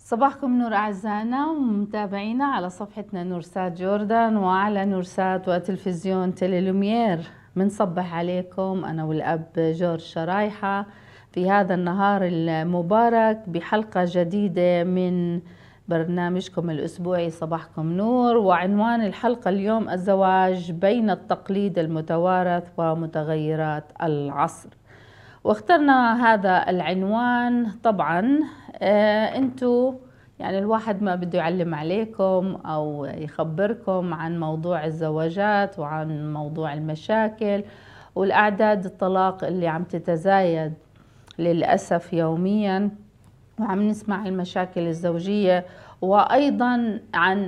صباحكم نور أعزائنا ومتابعينا على صفحتنا نورسات جوردان وعلى نورسات وتلفزيون تيليلومير. منصبح عليكم أنا والأب جورج شرايحة في هذا النهار المبارك بحلقة جديدة من برنامجكم الأسبوعي صباحكم نور. وعنوان الحلقة اليوم الزواج بين التقليد المتوارث ومتغيرات العصر. واخترنا هذا العنوان طبعا انتو يعني الواحد ما بده يعلم عليكم او يخبركم عن موضوع الزواجات وعن موضوع المشاكل والاعداد الطلاق اللي عم تتزايد للأسف يوميا، وعم نسمع المشاكل الزوجية، وأيضا عن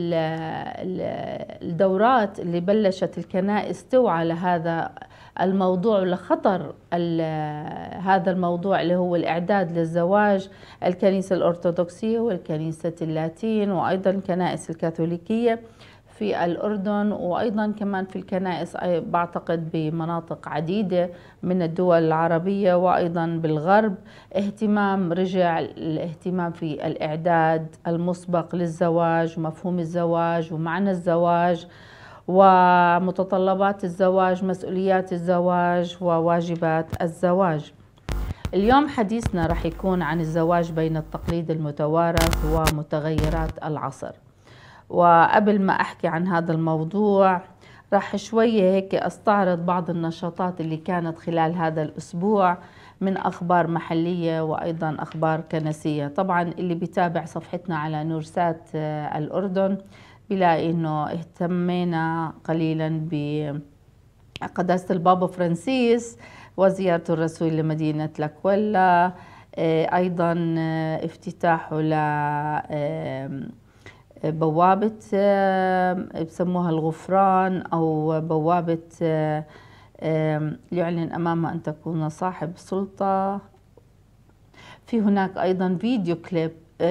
الدورات اللي بلشت الكنائس توعى لهذا الموضوع ولخطر هذا الموضوع اللي هو الإعداد للزواج. الكنيسة الأرثوذكسية والكنيسة اللاتين وأيضا الكنائس الكاثوليكية في الأردن، وأيضا كمان في الكنائس بعتقد بمناطق عديدة من الدول العربية وأيضا بالغرب رجع الاهتمام في الإعداد المسبق للزواج ومفهوم الزواج ومعنى الزواج ومتطلبات الزواج، مسؤوليات الزواج وواجبات الزواج. اليوم حديثنا رح يكون عن الزواج بين التقليد المتوارث ومتغيرات العصر. وقبل ما أحكي عن هذا الموضوع راح شوية هيك أستعرض بعض النشاطات اللي كانت خلال هذا الأسبوع من أخبار محلية وأيضا أخبار كنسية. طبعا اللي بيتابع صفحتنا على نورسات الأردن بلاقي إنه اهتمينا قليلا بقداسة البابا فرانسيس وزيارة الرسول لمدينة لاكويلا، أيضا افتتاحه بوابة بسموها الغفران أو بوابة يعلن أمامها أن تكون صاحب سلطة. في هناك أيضا فيديو كليب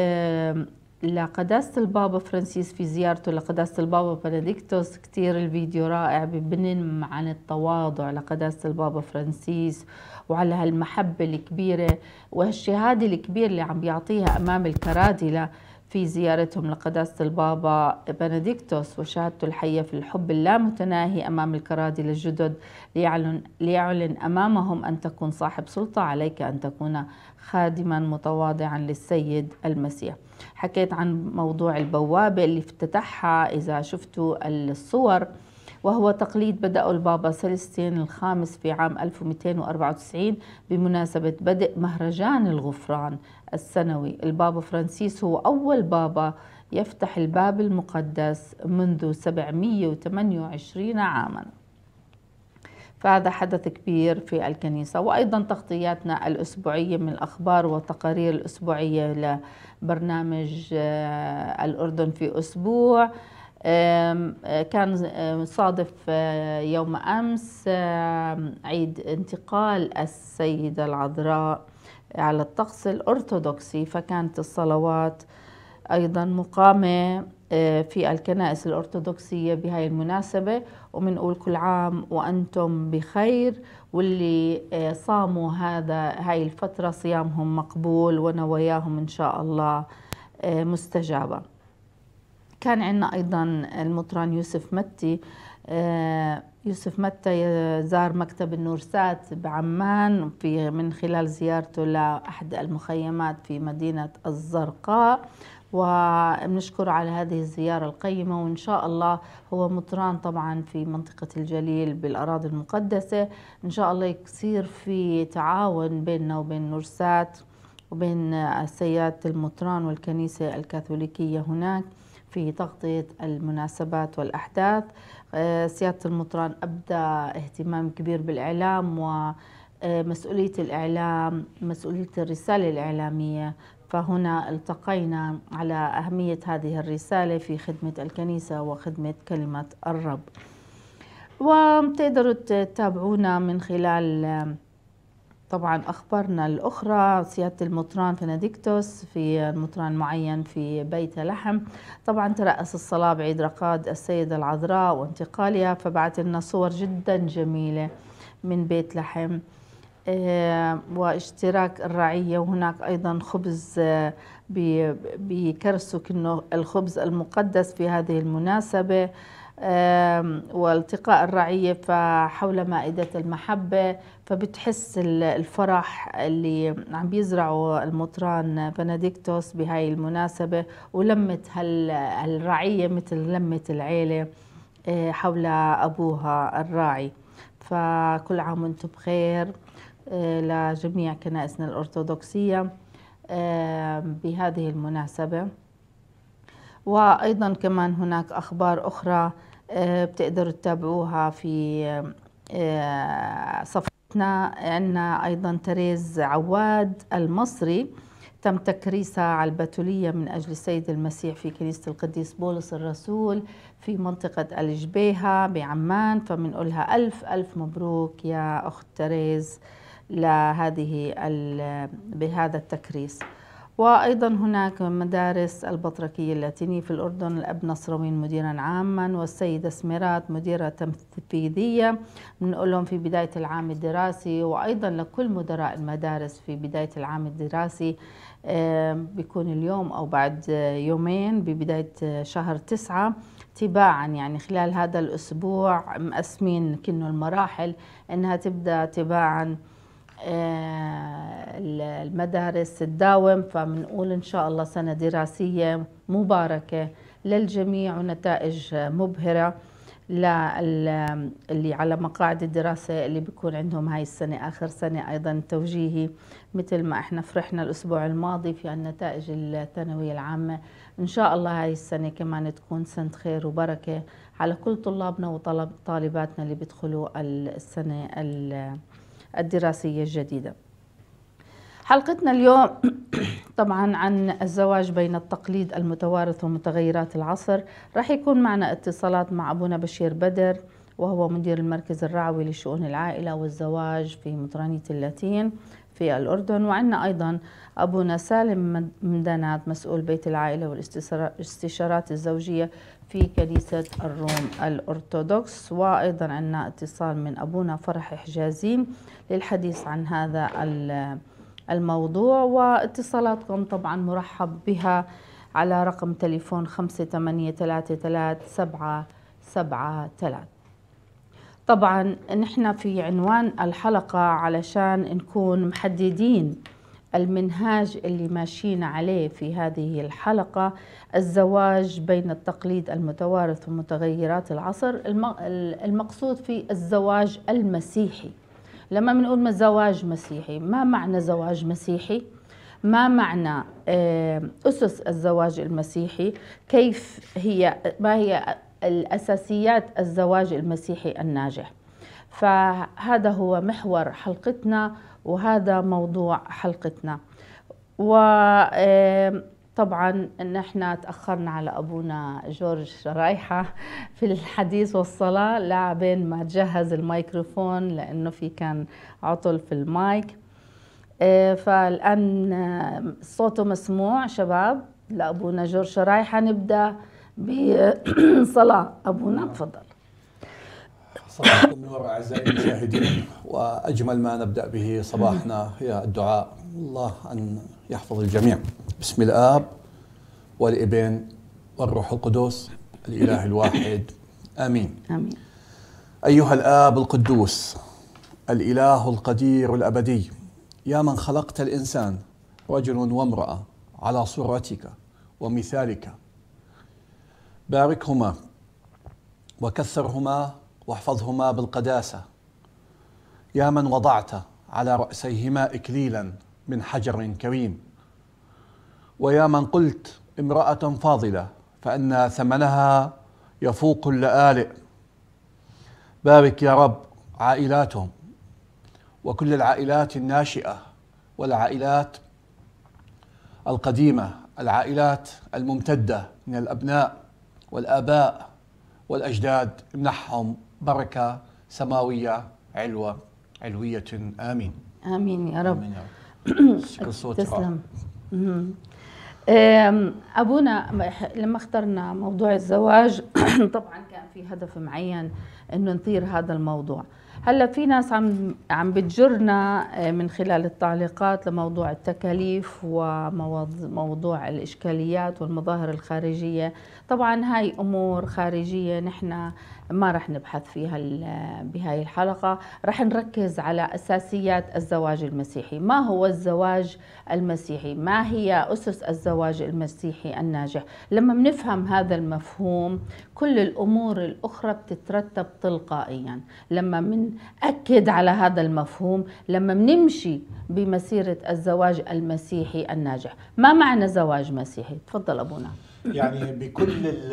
لقداسة البابا فرانسيس في زيارته لقداسة البابا بنديكتوس. كتير الفيديو رائع، ببنم عن التواضع لقداسة البابا فرانسيس وعلى هالمحبة الكبيرة وهالشهادة الكبيرة اللي عم بيعطيها أمام الكرادلة في زيارتهم لقداسة البابا بنديكتوس، وشهادته الحية في الحب اللامتناهي أمام الكرادلة الجدد ليعلن أمامهم أن تكون صاحب سلطة، عليك أن تكون خادما متواضعا للسيد المسيح. حكيت عن موضوع البوابة اللي افتتحها إذا شفتوا الصور، وهو تقليد بدأه البابا سلستين الخامس في عام 1294 بمناسبة بدء مهرجان الغفران السنوي. البابا فرانسيس هو أول بابا يفتح الباب المقدس منذ 728 عاما، فهذا حدث كبير في الكنيسة. وأيضا تغطياتنا الأسبوعية من الأخبار والتقارير الأسبوعية لبرنامج الأردن في أسبوع. كان صادف يوم أمس عيد انتقال السيدة العذراء على الطقس الأرثوذكسي، فكانت الصلوات أيضا مقامة في الكنائس الأرثوذكسية بهاي المناسبة. ومنقول كل عام وأنتم بخير، واللي صاموا هاي الفترة صيامهم مقبول ونواياهم إن شاء الله مستجابة. كان عندنا أيضا المطران يوسف متى. يوسف متى زار مكتب النورسات بعمان من خلال زيارته لأحد المخيمات في مدينة الزرقاء، وبنشكر على هذه الزيارة القيمة. وإن شاء الله هو مطران طبعا في منطقة الجليل بالأراضي المقدسة، إن شاء الله يصير في تعاون بيننا وبين نورسات وبين السيادة المطران والكنيسة الكاثوليكية هناك في تغطية المناسبات والأحداث. سيادة المطران أبدى اهتمام كبير بالإعلام ومسؤولية الإعلام، مسؤولية الرسالة الإعلامية، فهنا التقينا على أهمية هذه الرسالة في خدمة الكنيسة وخدمة كلمة الرب. وتقدروا تتابعونا من خلال طبعا أخبارنا الأخرى. سيادة المطران بنديكتوس في مطران معين في بيت لحم طبعا ترأس الصلاة بعيد رقاد السيدة العذراء وانتقالها، فبعت لنا صور جدا جميلة من بيت لحم. واشتراك الرعية، وهناك أيضا خبز بيكرسوا كأنه الخبز المقدس في هذه المناسبة، والتقاء الرعية فحول مائدة المحبة، فبتحس الفرح اللي عم بيزرعوا المطران بنديكتوس بهاي المناسبة، ولمة هالرعية مثل لمة العيلة حول أبوها الراعي. فكل عام وانتم بخير لجميع كنائسنا الأرثوذكسية بهذه المناسبة. وأيضا كمان هناك أخبار أخرى بتقدروا تتابعوها في صفحتنا. عندنا أيضا تريز عواد المصري تم تكريسها على البتولية من أجل السيد المسيح في كنيسة القديس بولس الرسول في منطقة الجبيهة بعمان، فبنقولها ألف ألف مبروك يا أخت تريز لهذه بهذا التكريس. وأيضا هناك مدارس البطركية اللاتينية في الأردن، الأب نصروين مديرا عاما والسيدة سميرات مديرة تنفيذية، بنقول لهم في بداية العام الدراسي، وأيضا لكل مدراء المدارس في بداية العام الدراسي بيكون اليوم أو بعد يومين ببداية شهر 9 تباعا، يعني خلال هذا الأسبوع مقسمين كأنه المراحل إنها تبدأ تباعا المدارس تداوم. فبنقول إن شاء الله سنة دراسية مباركة للجميع ونتائج مبهرة اللي على مقاعد الدراسة اللي بيكون عندهم هاي السنة آخر سنة أيضا توجيهي، مثل ما احنا فرحنا الأسبوع الماضي في النتائج الثانوية العامة. إن شاء الله هاي السنة كمان تكون سنة خير وبركة على كل طلابنا وطالباتنا اللي بيدخلوا السنة الدراسية الجديدة. حلقتنا اليوم طبعا عن الزواج بين التقليد المتوارث ومتغيرات العصر. راح يكون معنا اتصالات مع أبونا بشير بدر، وهو مدير المركز الرعوي لشؤون العائلة والزواج في مطرانية اللاتين في الأردن. وعندنا أيضا أبونا سالم مدانات مسؤول بيت العائلة والاستشارات الزوجية في كنيسة الروم الأرثوذكس. وأيضا عندنا اتصال من أبونا فرح حجازين للحديث عن هذا الموضوع. واتصالاتكم طبعا مرحب بها على رقم تليفون 5833 طبعا نحن في عنوان الحلقة علشان نكون محددين المنهاج اللي ماشيين عليه في هذه الحلقة: الزواج بين التقليد المتوارث ومتغيرات العصر. المقصود في الزواج المسيحي. لما بنقول زواج مسيحي، ما معنى زواج مسيحي؟ ما معنى أسس الزواج المسيحي؟ ما هي الأساسيات الزواج المسيحي الناجح؟ فهذا هو محور حلقتنا وهذا موضوع حلقتنا. وطبعا نحن تأخرنا على أبونا جورج شرايحة في الحديث والصلاة لعبين ما تجهز الميكروفون، لأنه كان عطل في المايك. فالآن صوته مسموع شباب لأبونا جورج شرايحة. نبدأ بصلاة. أبونا تفضل. صباحكم نور أعزائي المشاهدين، وأجمل ما نبدأ به صباحنا هي الدعاء، الله أن يحفظ الجميع. بسم الآب والابن والروح القدس الإله الواحد، آمين. آمين. أيها الآب القدوس الإله القدير الأبدي، يا من خلقت الإنسان رجل وامرأة على صورتك ومثالك، باركهما وكثرهما واحفظهما بالقداسة، يا من وضعت على رأسيهما إكليلا من حجر كريم، ويا من قلت امرأة فاضلة فإن ثمنها يفوق اللآلئ. بارك يا رب عائلاتهم وكل العائلات الناشئة والعائلات القديمة، العائلات الممتدة من الأبناء والآباء والأجداد، امنحهم بركة سماوية علوية. آمين. آمين يا رب. آمين يا رب. تسلم. أبونا لما اخترنا موضوع الزواج طبعا كان في هدف معين أنه نثير هذا الموضوع. هلا في ناس عم بتجرنا من خلال التعليقات لموضوع التكاليف وموضوع الإشكاليات والمظاهر الخارجية. طبعا هاي أمور خارجية نحن ما رح نبحث فيها بهاي الحلقة. رح نركز على أساسيات الزواج المسيحي. ما هو الزواج المسيحي؟ ما هي أسس الزواج المسيحي الناجح؟ لما بنفهم هذا المفهوم كل الأمور الأخرى بتترتب تلقائيا. لما بنأكد على هذا المفهوم، لما بنمشي بمسيرة الزواج المسيحي الناجح. ما معنى زواج مسيحي؟ تفضل أبونا. يعني بكل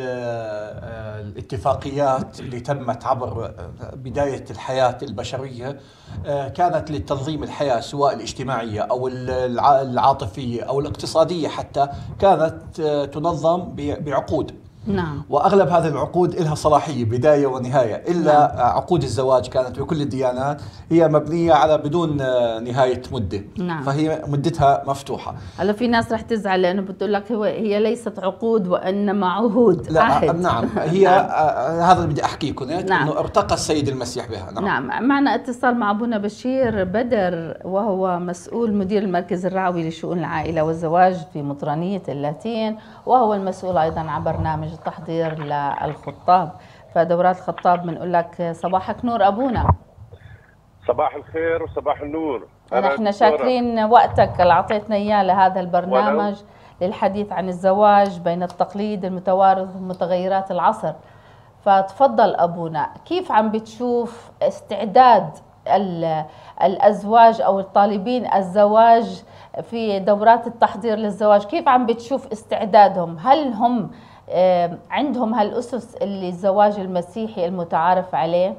الاتفاقيات اللي تمت عبر بداية الحياة البشرية كانت لتنظيم الحياة، سواء الاجتماعية أو العاطفية أو الاقتصادية، حتى كانت تنظم بعقود. نعم. وأغلب هذه العقود لها صلاحية بداية ونهاية، إلا نعم. عقود الزواج كانت بكل الديانات هي مبنية على بدون نهاية مدة. نعم. فهي مدتها مفتوحة. هلا في ناس رح تزعل لأنه بتقول لك هي ليست عقود وإنما عهود. لا عهد. نعم هي نعم. هذا اللي بدي أحكيه نعم. إنه ارتقى السيد المسيح بها. نعم. نعم. معنا اتصال مع أبونا بشير بدر، وهو مسؤول مدير المركز الرعوي لشؤون العائلة والزواج في مطرانية اللاتين، وهو المسؤول أيضا عن برنامج التحضير للخطاب. فدورات الخطاب بنقول لك صباحك نور أبونا. صباح الخير وصباح النور. نحن شاكرين وقتك اللي أعطيتنا إياه لهذا البرنامج للحديث عن الزواج بين التقليد المتوارث ومتغيرات العصر. فتفضل أبونا، كيف عم بتشوف استعداد الأزواج أو الطالبين الزواج في دورات التحضير للزواج؟ كيف عم بتشوف استعدادهم؟ هل هم عندهم هالأسس اللي الزواج المسيحي المتعارف عليه؟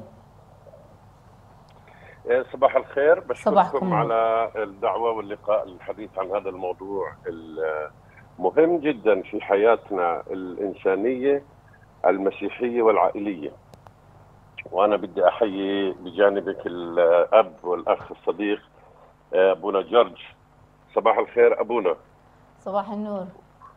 صباح الخير، بشكركم على الدعوة واللقاء للحديث عن هذا الموضوع المهم جدا في حياتنا الإنسانية المسيحية والعائلية. وأنا بدي أحيي بجانبك الأب والأخ الصديق أبونا جورج. صباح الخير أبونا. صباح النور.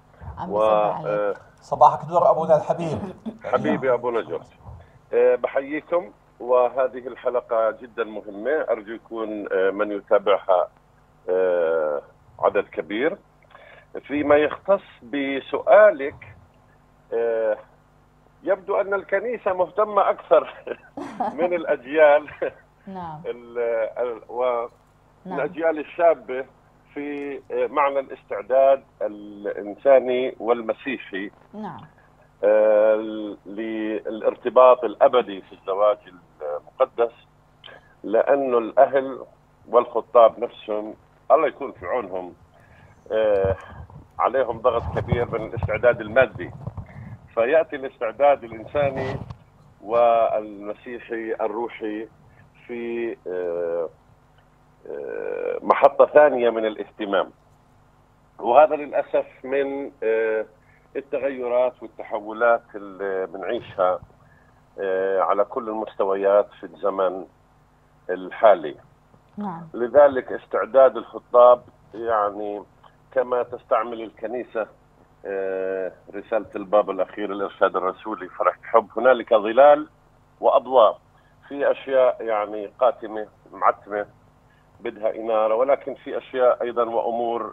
صباحك نور أبونا الحبيب. حبيبي أبونا جورج، بحييكم. وهذه الحلقة جدا مهمة، أرجو يكون من يتابعها عدد كبير. فيما يختص بسؤالك، يبدو أن الكنيسة مهتمة أكثر من الأجيال نعم. والأجيال الشابة في معنى الاستعداد الإنساني والمسيحي نعم. للارتباط الأبدي في الزواج المقدس، لأنه الأهل والخطاب نفسهم الله يكون في عونهم، عليهم ضغط كبير من الاستعداد المادي. فيأتي الاستعداد الإنساني والمسيحي الروحي في محطة ثانية من الاهتمام. وهذا للأسف من التغيرات والتحولات اللي بنعيشها على كل المستويات في الزمن الحالي. نعم. لذلك استعداد الخطاب، يعني كما تستعمل الكنيسة رسالة البابا الأخير الإرشاد الرسولي فرح حب، هنالك ظلال وأضواء. في أشياء يعني قاتمة معتمة بدها إنارة، ولكن في أشياء أيضا وأمور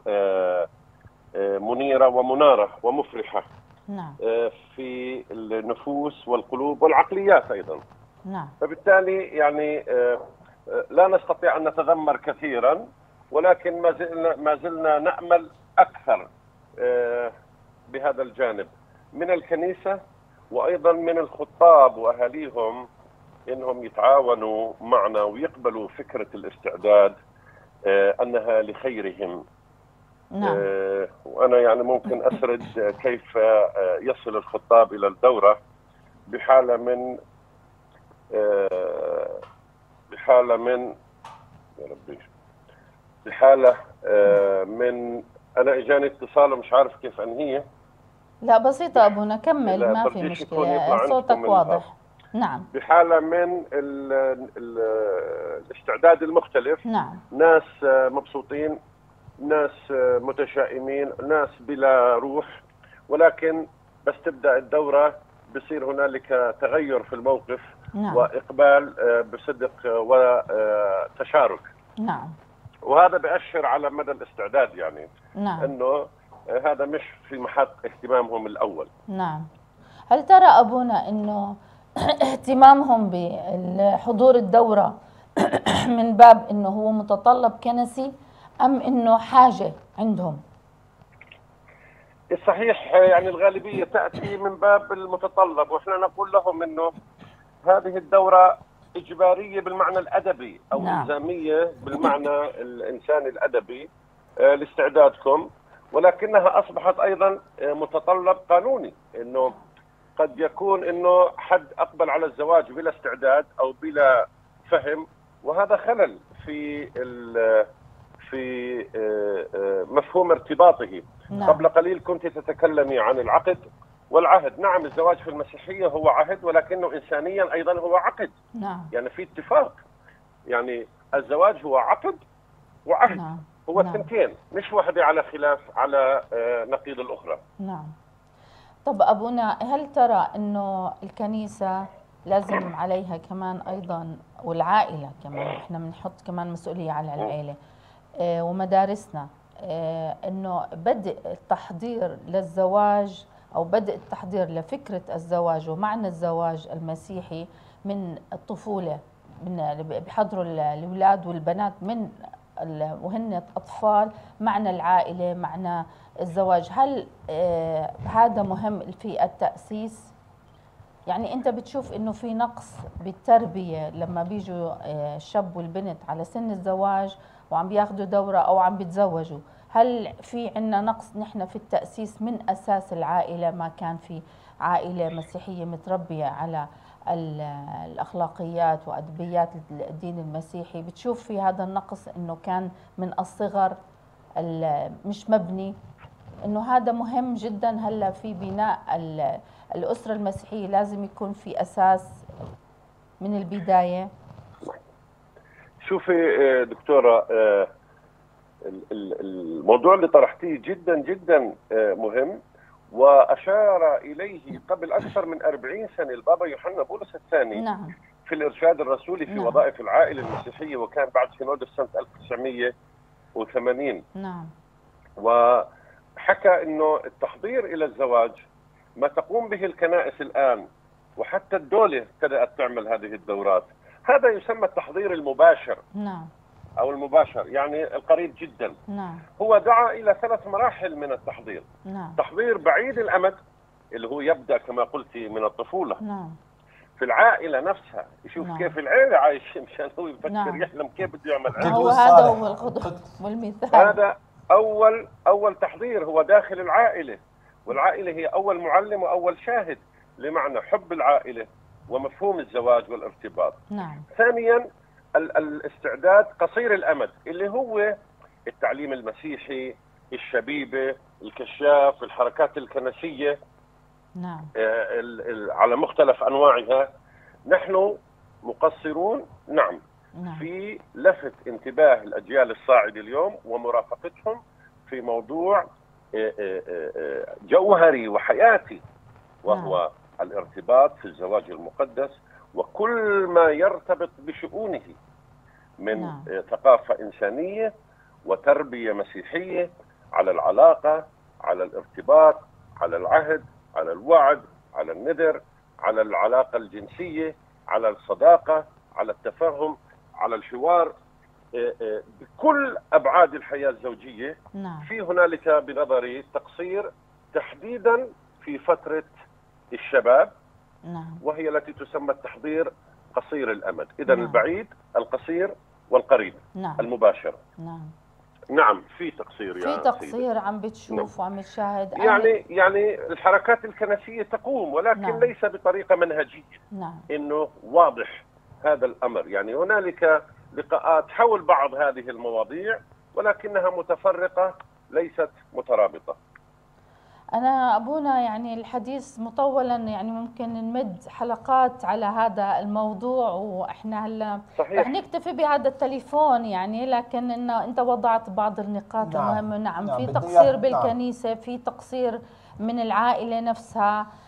منيرة ومنارة ومفرحة. نعم. في النفوس والقلوب والعقليات أيضا. نعم. فبالتالي يعني لا نستطيع أن نتذمر كثيرا، ولكن ما زلنا نأمل أكثر بهذا الجانب من الكنيسة، وأيضا من الخطاب وأهاليهم، إنهم يتعاونوا معنا ويقبلوا فكرة الاستعداد أنها لخيرهم. نعم. وأنا يعني ممكن أسرد كيف يصل الخطاب إلى الدورة بحالة من أنا إجاني اتصال ومش عارف كيف أنهيه. لا بسيطة أبونا، كمل، ما في مشكلة، صوتك واضح. نعم. بحالة من الاستعداد المختلف. نعم. ناس مبسوطين، ناس متشائمين، ناس بلا روح، ولكن بس تبدأ الدورة بصير هنالك تغير في الموقف. نعم. وإقبال بصدق وتشارك. نعم. وهذا بأشر على مدى الاستعداد، يعني نعم. أنه هذا مش في محط اهتمامهم الأول. نعم. هل ترى أبونا أنه اهتمامهم بحضور الدورة من باب أنه هو متطلب كنسي أم أنه حاجة عندهم؟ صحيح، يعني الغالبية تأتي من باب المتطلب، وإحنا نقول لهم أنه هذه الدورة إجبارية بالمعنى الأدبي أو نعم. إلزامية بالمعنى الإنساني الأدبي لاستعدادكم، ولكنها أصبحت أيضا متطلب قانوني، أنه قد يكون أنه حد أقبل على الزواج بلا استعداد أو بلا فهم، وهذا خلل في مفهوم ارتباطه. نعم. قبل قليل كنت تتكلمي عن العقد والعهد. نعم، الزواج في المسيحية هو عهد، ولكنه إنسانيا أيضا هو عقد. نعم. يعني في اتفاق، يعني الزواج هو عقد وعهد. نعم. هو نعم. الثنتين، مش واحدة على خلاف على نقيض الأخرى. نعم. طب أبونا، هل ترى أنه الكنيسة لازم عليها كمان أيضا، والعائلة كمان، إحنا بنحط كمان مسؤولية على العائلة ومدارسنا، أنه بدء التحضير للزواج أو بدء التحضير لفكرة الزواج ومعنى الزواج المسيحي من الطفولة، بيحضروا الأولاد والبنات من وهن أطفال معنى العائلة، معنى الزواج. هل هذا مهم في التأسيس؟ يعني أنت بتشوف إنه في نقص بالتربية لما بيجوا الشاب والبنت على سن الزواج وعم بياخدوا دورة أو عم بيتزوجوا؟ هل في عنا نقص نحن في التأسيس من أساس العائلة؟ ما كان في عائلة مسيحية متربية على الأخلاقيات وأدبيات الدين المسيحي، بتشوف في هذا النقص إنه كان من الصغر مش مبني، إنه هذا مهم جدا. هلا في بناء الأسرة المسيحية لازم يكون في أساس من البداية. شوفي دكتورة، الموضوع اللي طرحتيه جدا جدا مهم، وأشار إليه قبل أكثر من 40 سنة البابا يوحنا بولس الثاني. نعم. في الإرشاد الرسولي في نعم. وظائف العائلة المسيحية، وكان بعد سينود سنة 1980. نعم. وحكى إنه التحضير إلى الزواج ما تقوم به الكنائس الآن، وحتى الدولة بدأت تعمل هذه الدورات، هذا يسمى التحضير المباشر. نعم. أو المباشر، يعني القريب جدا. نعم. هو دعا إلى 3 مراحل من التحضير. نعم. تحضير بعيد الأمد اللي هو يبدأ كما قلتي من الطفولة. نعم. في العائلة نفسها، يشوف نعم. كيف العائلة عايشة مشان هو يفكر نعم. يحلم كيف بده يعمل عائلة. هو هذا هو القدوة والمثال. هذا أول تحضير، هو داخل العائلة، والعائلة هي أول معلم وأول شاهد لمعنى حب العائلة ومفهوم الزواج والارتباط. نعم. ثانيا الاستعداد قصير الأمد اللي هو التعليم المسيحي، الشبيبة، الكشاف، الحركات الكنسية. نعم. على مختلف أنواعها. نحن مقصرون، نعم، في لفت انتباه الأجيال الصاعدة اليوم ومرافقتهم في موضوع جوهري وحياتي، وهو الارتباط في الزواج المقدس وكل ما يرتبط بشؤونه من ثقافة إنسانية وتربية مسيحية على العلاقة، على الارتباط، على العهد، على الوعد، على النذر، على العلاقة الجنسية، على الصداقة، على التفاهم، على الحوار، بكل أبعاد الحياة الزوجية. في هنالك بنظري تقصير تحديدا في فترة الشباب، وهي التي تسمى التحضير قصير الأمد. إذن البعيد، القصير، والقريب، المباشر. نعم، في تقصير، في تقصير عم بتشوف وعم تشاهد. يعني الحركات الكنسية تقوم، ولكن ليس بطريقة منهجية. إنه واضح هذا الأمر. يعني هنالك لقاءات حول بعض هذه المواضيع، ولكنها متفرقة ليست مترابطة. أنا أبونا يعني الحديث مطولا، يعني ممكن نمد حلقات على هذا الموضوع، وإحنا هلا رح نكتفي بهذا التليفون يعني، لكن إنه أنت وضعت بعض النقاط المهمة. نعم. في تقصير بالكنيسة، في تقصير من العائلة نفسها،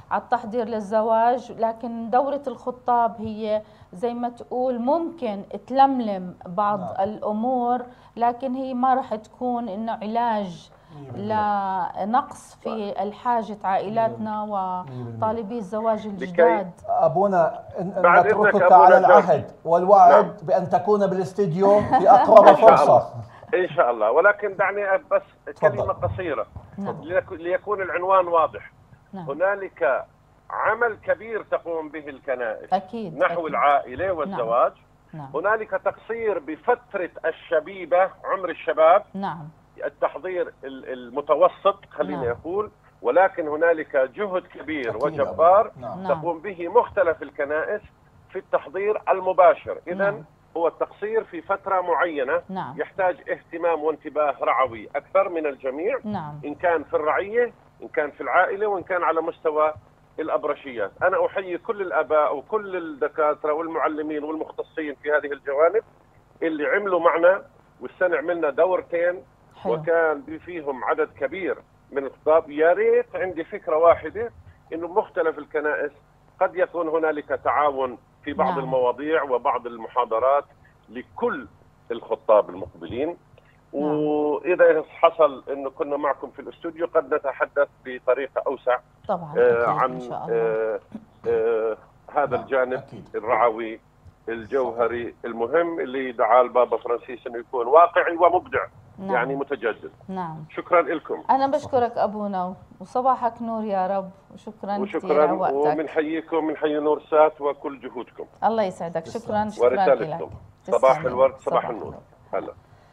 على التحضير للزواج، لكن دورة الخطاب هي زي ما تقول ممكن تلملم بعض الأمور، لكن هي ما راح تكون إنه علاج لنقص في الحاجة عائلاتنا وطالبي الزواج الجداد. أبونا نتركك على العهد والوعد بأن تكون بالاستديو في أقرب فرصة إن شاء الله. ولكن دعني بس كلمة قصيرة ليكون العنوان واضح. هنالك عمل كبير تقوم به الكنائس أكيد نحو العائلة والزواج. هنالك تقصير بفترة الشبيبة، عمر الشباب، التحضير المتوسط خليني أقول، ولكن هنالك جهد كبير وجبار تقوم به مختلف الكنائس في التحضير المباشر. إذن هو التقصير في فترة معينة يحتاج اهتمام وانتباه رعوي أكثر من الجميع، إن كان في الرعية، إن كان في العائلة، وإن كان على مستوى الأبرشيات. أنا أحيي كل الآباء وكل الدكاترة والمعلمين والمختصين في هذه الجوانب اللي عملوا معنا، والسنة عملنا دورتين وكان فيهم عدد كبير من الخطاب. يا ريت عندي فكرة واحدة إنه مختلف الكنائس قد يكون هنالك تعاون في بعض المواضيع وبعض المحاضرات لكل الخطاب المقبلين. وإذا حصل إنه كنا معكم في الاستوديو قد نتحدث بطريقة أوسع طبعا عن إن شاء الله. هذا الجانب الرعوي الجوهري المهم اللي دعا البابا فرانسيس انه يكون واقعي ومبدع. يعني متجدد. شكرا لكم. انا بشكرك ابونا وصباحك نور يا رب، وشكرا كثير على وقتك. ومنحييكم من حي نور سات وكل جهودكم. الله يسعدك. شكرا ورسالتكم. صباح الورد صباح النور. هلا.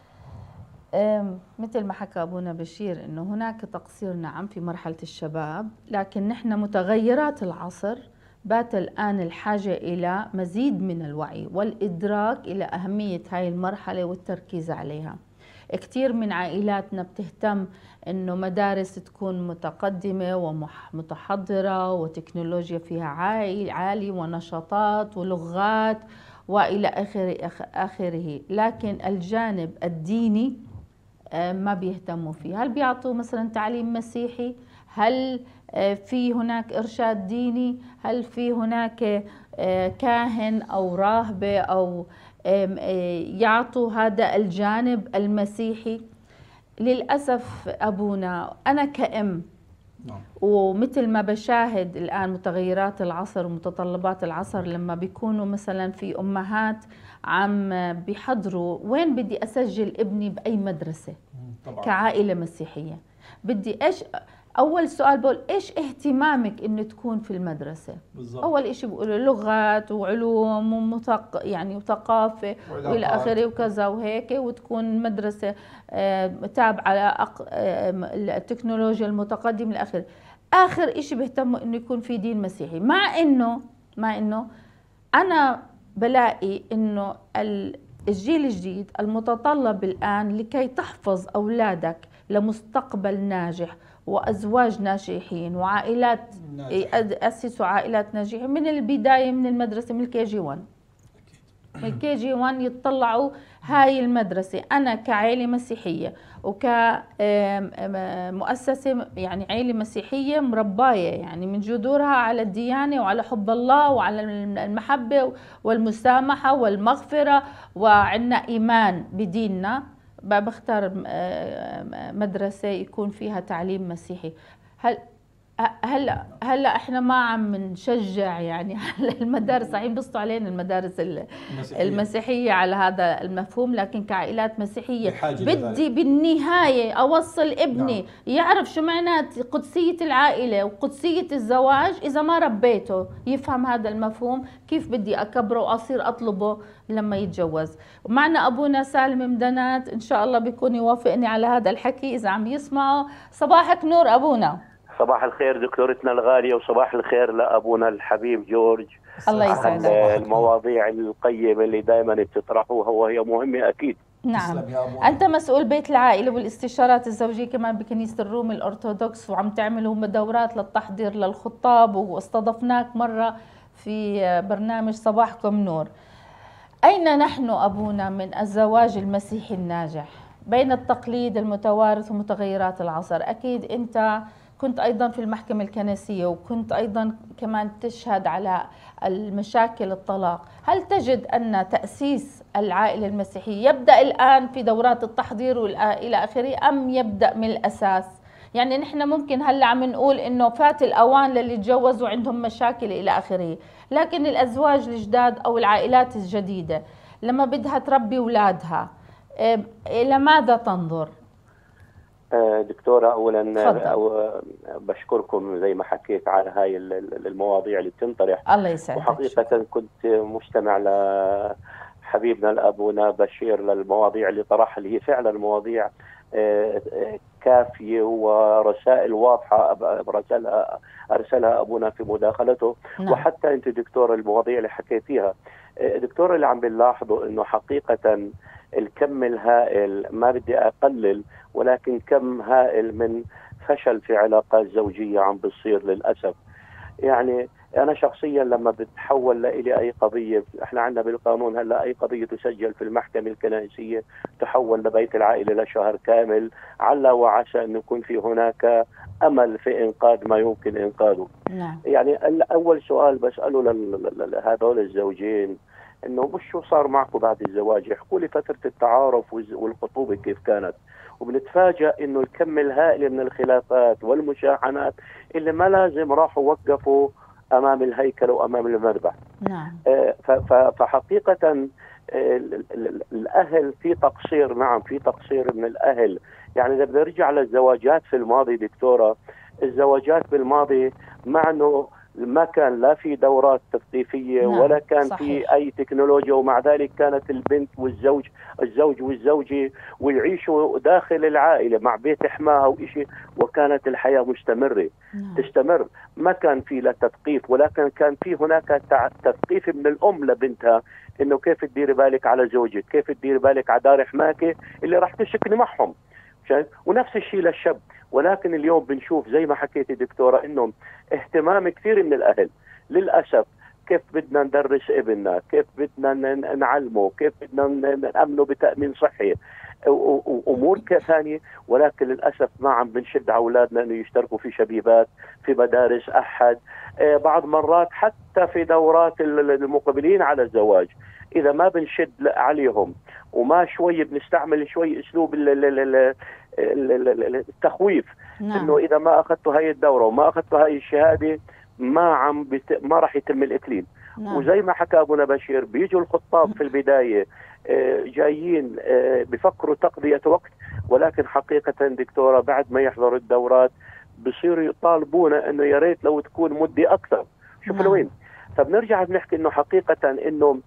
مثل ما حكى أبونا بشير أنه هناك تقصير نعم في مرحلة الشباب، لكن نحن متغيرات العصر بات الآن الحاجة إلى مزيد من الوعي والإدراك إلى أهمية هاي المرحلة والتركيز عليها. كثير من عائلاتنا بتهتم أنه مدارس تكون متقدمة ومتحضرة وتكنولوجيا فيها عالي ونشاطات ولغات وإلى آخره، لكن الجانب الديني ما بيهتموا فيه. هل بيعطوا مثلا تعليم مسيحي؟ هل في هناك إرشاد ديني؟ هل في هناك كاهن أو راهبة أو يعطوا هذا الجانب المسيحي؟ للأسف أبونا أنا كأم ومثل ما بشاهد الآن متغيرات العصر ومتطلبات العصر، لما بيكونوا مثلا في أمهات عم بيحضروا وين بدي أسجل ابني بأي مدرسة طبعا. كعائلة مسيحية بدي إيش أول سؤال بقول إيش اهتمامك إنه تكون في المدرسة؟ بالزبط. أول إشي بقولوا لغات وعلوم يعني وثقافة وإلى آخره وكذا وهيك، وتكون مدرسة تابعة التكنولوجيا المتقدمة إلى آخره. آخر إشي بيهتموا إنه يكون في دين مسيحي، مع إنه أنا بلاقي إنه الجيل الجديد المتطلب الآن لكي تحفظ أولادك لمستقبل ناجح وأزواج ناجحين وعائلات أسسوا عائلات ناجحة من البداية، من المدرسة، من الكي جي 1 من الكي جي 1 يتطلعوا هاي المدرسة. أنا كعائلة مسيحية وكمؤسسة يعني عائلة مسيحية مرباية يعني من جذورها على الديانة وعلى حب الله وعلى المحبة والمسامحة والمغفرة، وعندنا إيمان بديننا، بختار مدرسة يكون فيها تعليم مسيحي. هلا احنا ما عم نشجع يعني على المدارس، صحيح بيبصوا علينا المدارس المسيحية على هذا المفهوم، لكن كعائلات مسيحية بدي بالنهاية أوصل ابني يعرف شو معنات قدسية العائلة وقدسية الزواج. إذا ما ربيته يفهم هذا المفهوم، كيف بدي أكبره وأصير أطلبه لما يتجوز؟ ومعنا أبونا سالم مدنات إن شاء الله بيكون يوافقني على هذا الحكي إذا عم يسمعوا. صباحك نور أبونا. صباح الخير دكتورتنا الغالية، وصباح الخير لأبونا الحبيب جورج. الله يسعدك. المواضيع القيمة اللي دائما بتطرحوها وهي مهمة أكيد. نعم. أنت مسؤول بيت العائلة والاستشارات الزوجية كمان بكنيسة الروم الأرثوذكس، وعم تعملوا دورات للتحضير للخطاب، واستضفناك مرة في برنامج صباحكم نور. أين نحن أبونا من الزواج المسيحي الناجح بين التقليد المتوارث ومتغيرات العصر؟ أكيد أنت كنت أيضا في المحكمة الكنسية، وكنت أيضا كمان تشهد على المشاكل الطلاق. هل تجد أن تأسيس العائلة المسيحية يبدأ الآن في دورات التحضير إلى آخره، أم يبدأ من الأساس؟ يعني نحن ممكن هلا عم نقول إنه فات الأوان للي تجوزوا عندهم مشاكل إلى آخره، لكن الأزواج الجداد أو العائلات الجديدة لما بدها تربي أولادها إلى ماذا تنظر؟ دكتورة، أولا تفضل. بشكركم زي ما حكيت على هاي المواضيع اللي بتنطرح. الله يسعدك. وحقيقة كنت مستمع لحبيبنا الأبونا بشير للمواضيع اللي طرحها، اللي هي فعلا مواضيع كافية ورسائل واضحة أرسلها أبونا في مداخلته. نعم. وحتى أنت دكتور المواضيع اللي حكيتيها دكتور، اللي عم بنلاحظه إنه حقيقة الكم الهائل، ما بدي أقلل، ولكن كم هائل من فشل في علاقات زوجية عم بتصير للأسف. يعني أنا شخصيا لما بتحول لإلي أي قضية، إحنا عندنا بالقانون هلا أي قضية تسجل في المحكمة الكنائسية تحول لبيت العائلة لشهر كامل، على وعسى أن يكون في هناك أمل في إنقاذ ما يمكن إنقاذه. نعم. يعني أول سؤال بسأله لهذول الزوجين إنه مش شو صار معكم بعد الزواج، يحكوا لي فترة التعارف والخطوبة كيف كانت. وبنتفاجأ إنه الكم الهائل من الخلافات والمشاحنات اللي ما لازم راحوا وقفوا أمام الهيكل وأمام المذبح. نعم. فحقيقة الأهل في تقصير، نعم في تقصير من الأهل. يعني إذا بنرجع للزواجات في الماضي دكتورة، الزواجات بالماضي مع أنه ما كان لا في دورات تثقيفية، نعم، ولا كان صحيح في أي تكنولوجيا، ومع ذلك كانت البنت الزوج والزوجة ويعيشوا داخل العائلة مع بيت حماها وإشي، وكانت الحياة مستمرة. نعم. تستمر. ما كان في لا تثقيف، ولكن كان في هناك تثقيف من الأم لبنتها إنه كيف تدير بالك على زوجك، كيف تدير بالك على دار حماك اللي راح تسكني معهم. ونفس الشيء للشاب. ولكن اليوم بنشوف زي ما حكيتي دكتورة إنه اهتمام كثير من الأهل للأسف، كيف بدنا ندرس ابننا، كيف بدنا نعلمه، كيف بدنا نأمنه بتأمين صحي وأمور ثانية. ولكن للأسف ما عم بنشد على أولادنا إنه يشتركوا في شبيبات، في مدارس أحد، بعض مرات حتى في دورات المقبلين على الزواج. إذا ما بنشد عليهم وما شوي بنستعمل شوي أسلوب التخويف، نعم، إنه إذا ما أخذتوا هاي الدورة وما أخذتوا هاي الشهادة ما راح يتم الإكليل. نعم. وزي ما حكى أبونا بشير، بيجوا الخطاب في البداية جايين بفكروا تقضية وقت، ولكن حقيقة دكتورة بعد ما يحضروا الدورات بصيروا يطالبونا إنه يا ريت لو تكون مدة أكثر. شوفوا نعم. لوين. فبنرجع بنحكي إنه حقيقة إنه